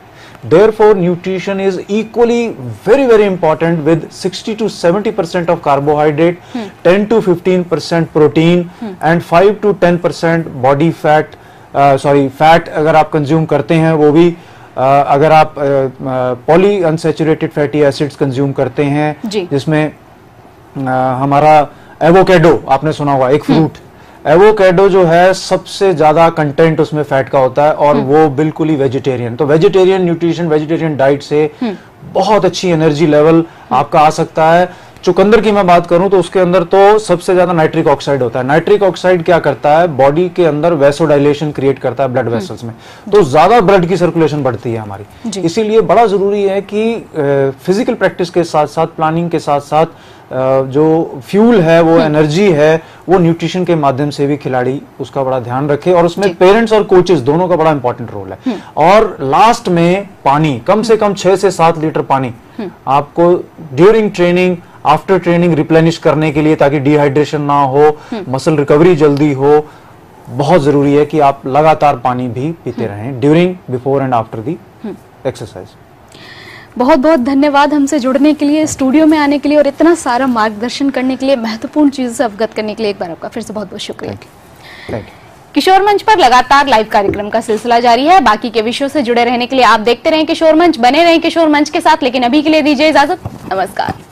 Therefore, nutrition is equally very very important with sixty to seventy percent of carbohydrate, hmm. ten to fifteen percent protein, hmm. and five to ten percent body fat. uh, sorry fat अगर आप consume करते हैं वो भी uh, अगर आप polyunsaturated fatty acids consume करते हैं जिसमें uh, हमारा एवोकेडो आपने सुना होगा एक फ्रूट, एवोकेडो जो है सबसे ज्यादा कंटेंट उसमें फैट का होता है और वो बिल्कुल ही वेजिटेरियन। तो वेजिटेरियन न्यूट्रिशन वेजिटेरियन डाइट से बहुत अच्छी एनर्जी लेवल आपका आ सकता है। चुकंदर की मैं बात करूं तो उसके अंदर तो सबसे ज्यादा नाइट्रिक ऑक्साइड होता है। नाइट्रिक ऑक्साइड क्या करता है, बॉडी के अंदर वैसोडाइलेशन क्रिएट करता है ब्लड वेसल्स में, तो ज्यादा ब्लड की सर्कुलेशन बढ़ती है हमारी। इसीलिए बड़ा जरूरी है कि फिजिकल प्रैक्टिस के साथ साथ प्लानिंग के साथ साथ जो फ्यूल है वो एनर्जी है वो न्यूट्रिशन के माध्यम से भी खिलाड़ी उसका बड़ा ध्यान रखे, और उसमें पेरेंट्स और कोचेस दोनों का बड़ा इंपॉर्टेंट रोल है। और लास्ट में पानी, कम से कम छह से सात लीटर पानी आपको during training after training replenish करने के लिए, ताकि डिहाइड्रेशन ना हो, मसल रिकवरी जल्दी हो। बहुत जरूरी है कि आप लगातार पानी भी पीते रहें during, before and after the exercise. बहुत बहुत धन्यवाद हमसे जुड़ने के लिए, स्टूडियो में आने के लिए और इतना सारा मार्गदर्शन करने के लिए, महत्वपूर्ण चीजों से अवगत करने के लिए एक बार आपका फिर से बहुत बहुत शुक्रिया। Thank you. किशोर मंच पर लगातार लाइव कार्यक्रम का सिलसिला जारी है। बाकी के विषयों से जुड़े रहने के लिए आप देखते रहें किशोर मंच, बने रहें किशोर मंच के साथ। लेकिन अभी के लिए दीजिए इजाजत, नमस्कार।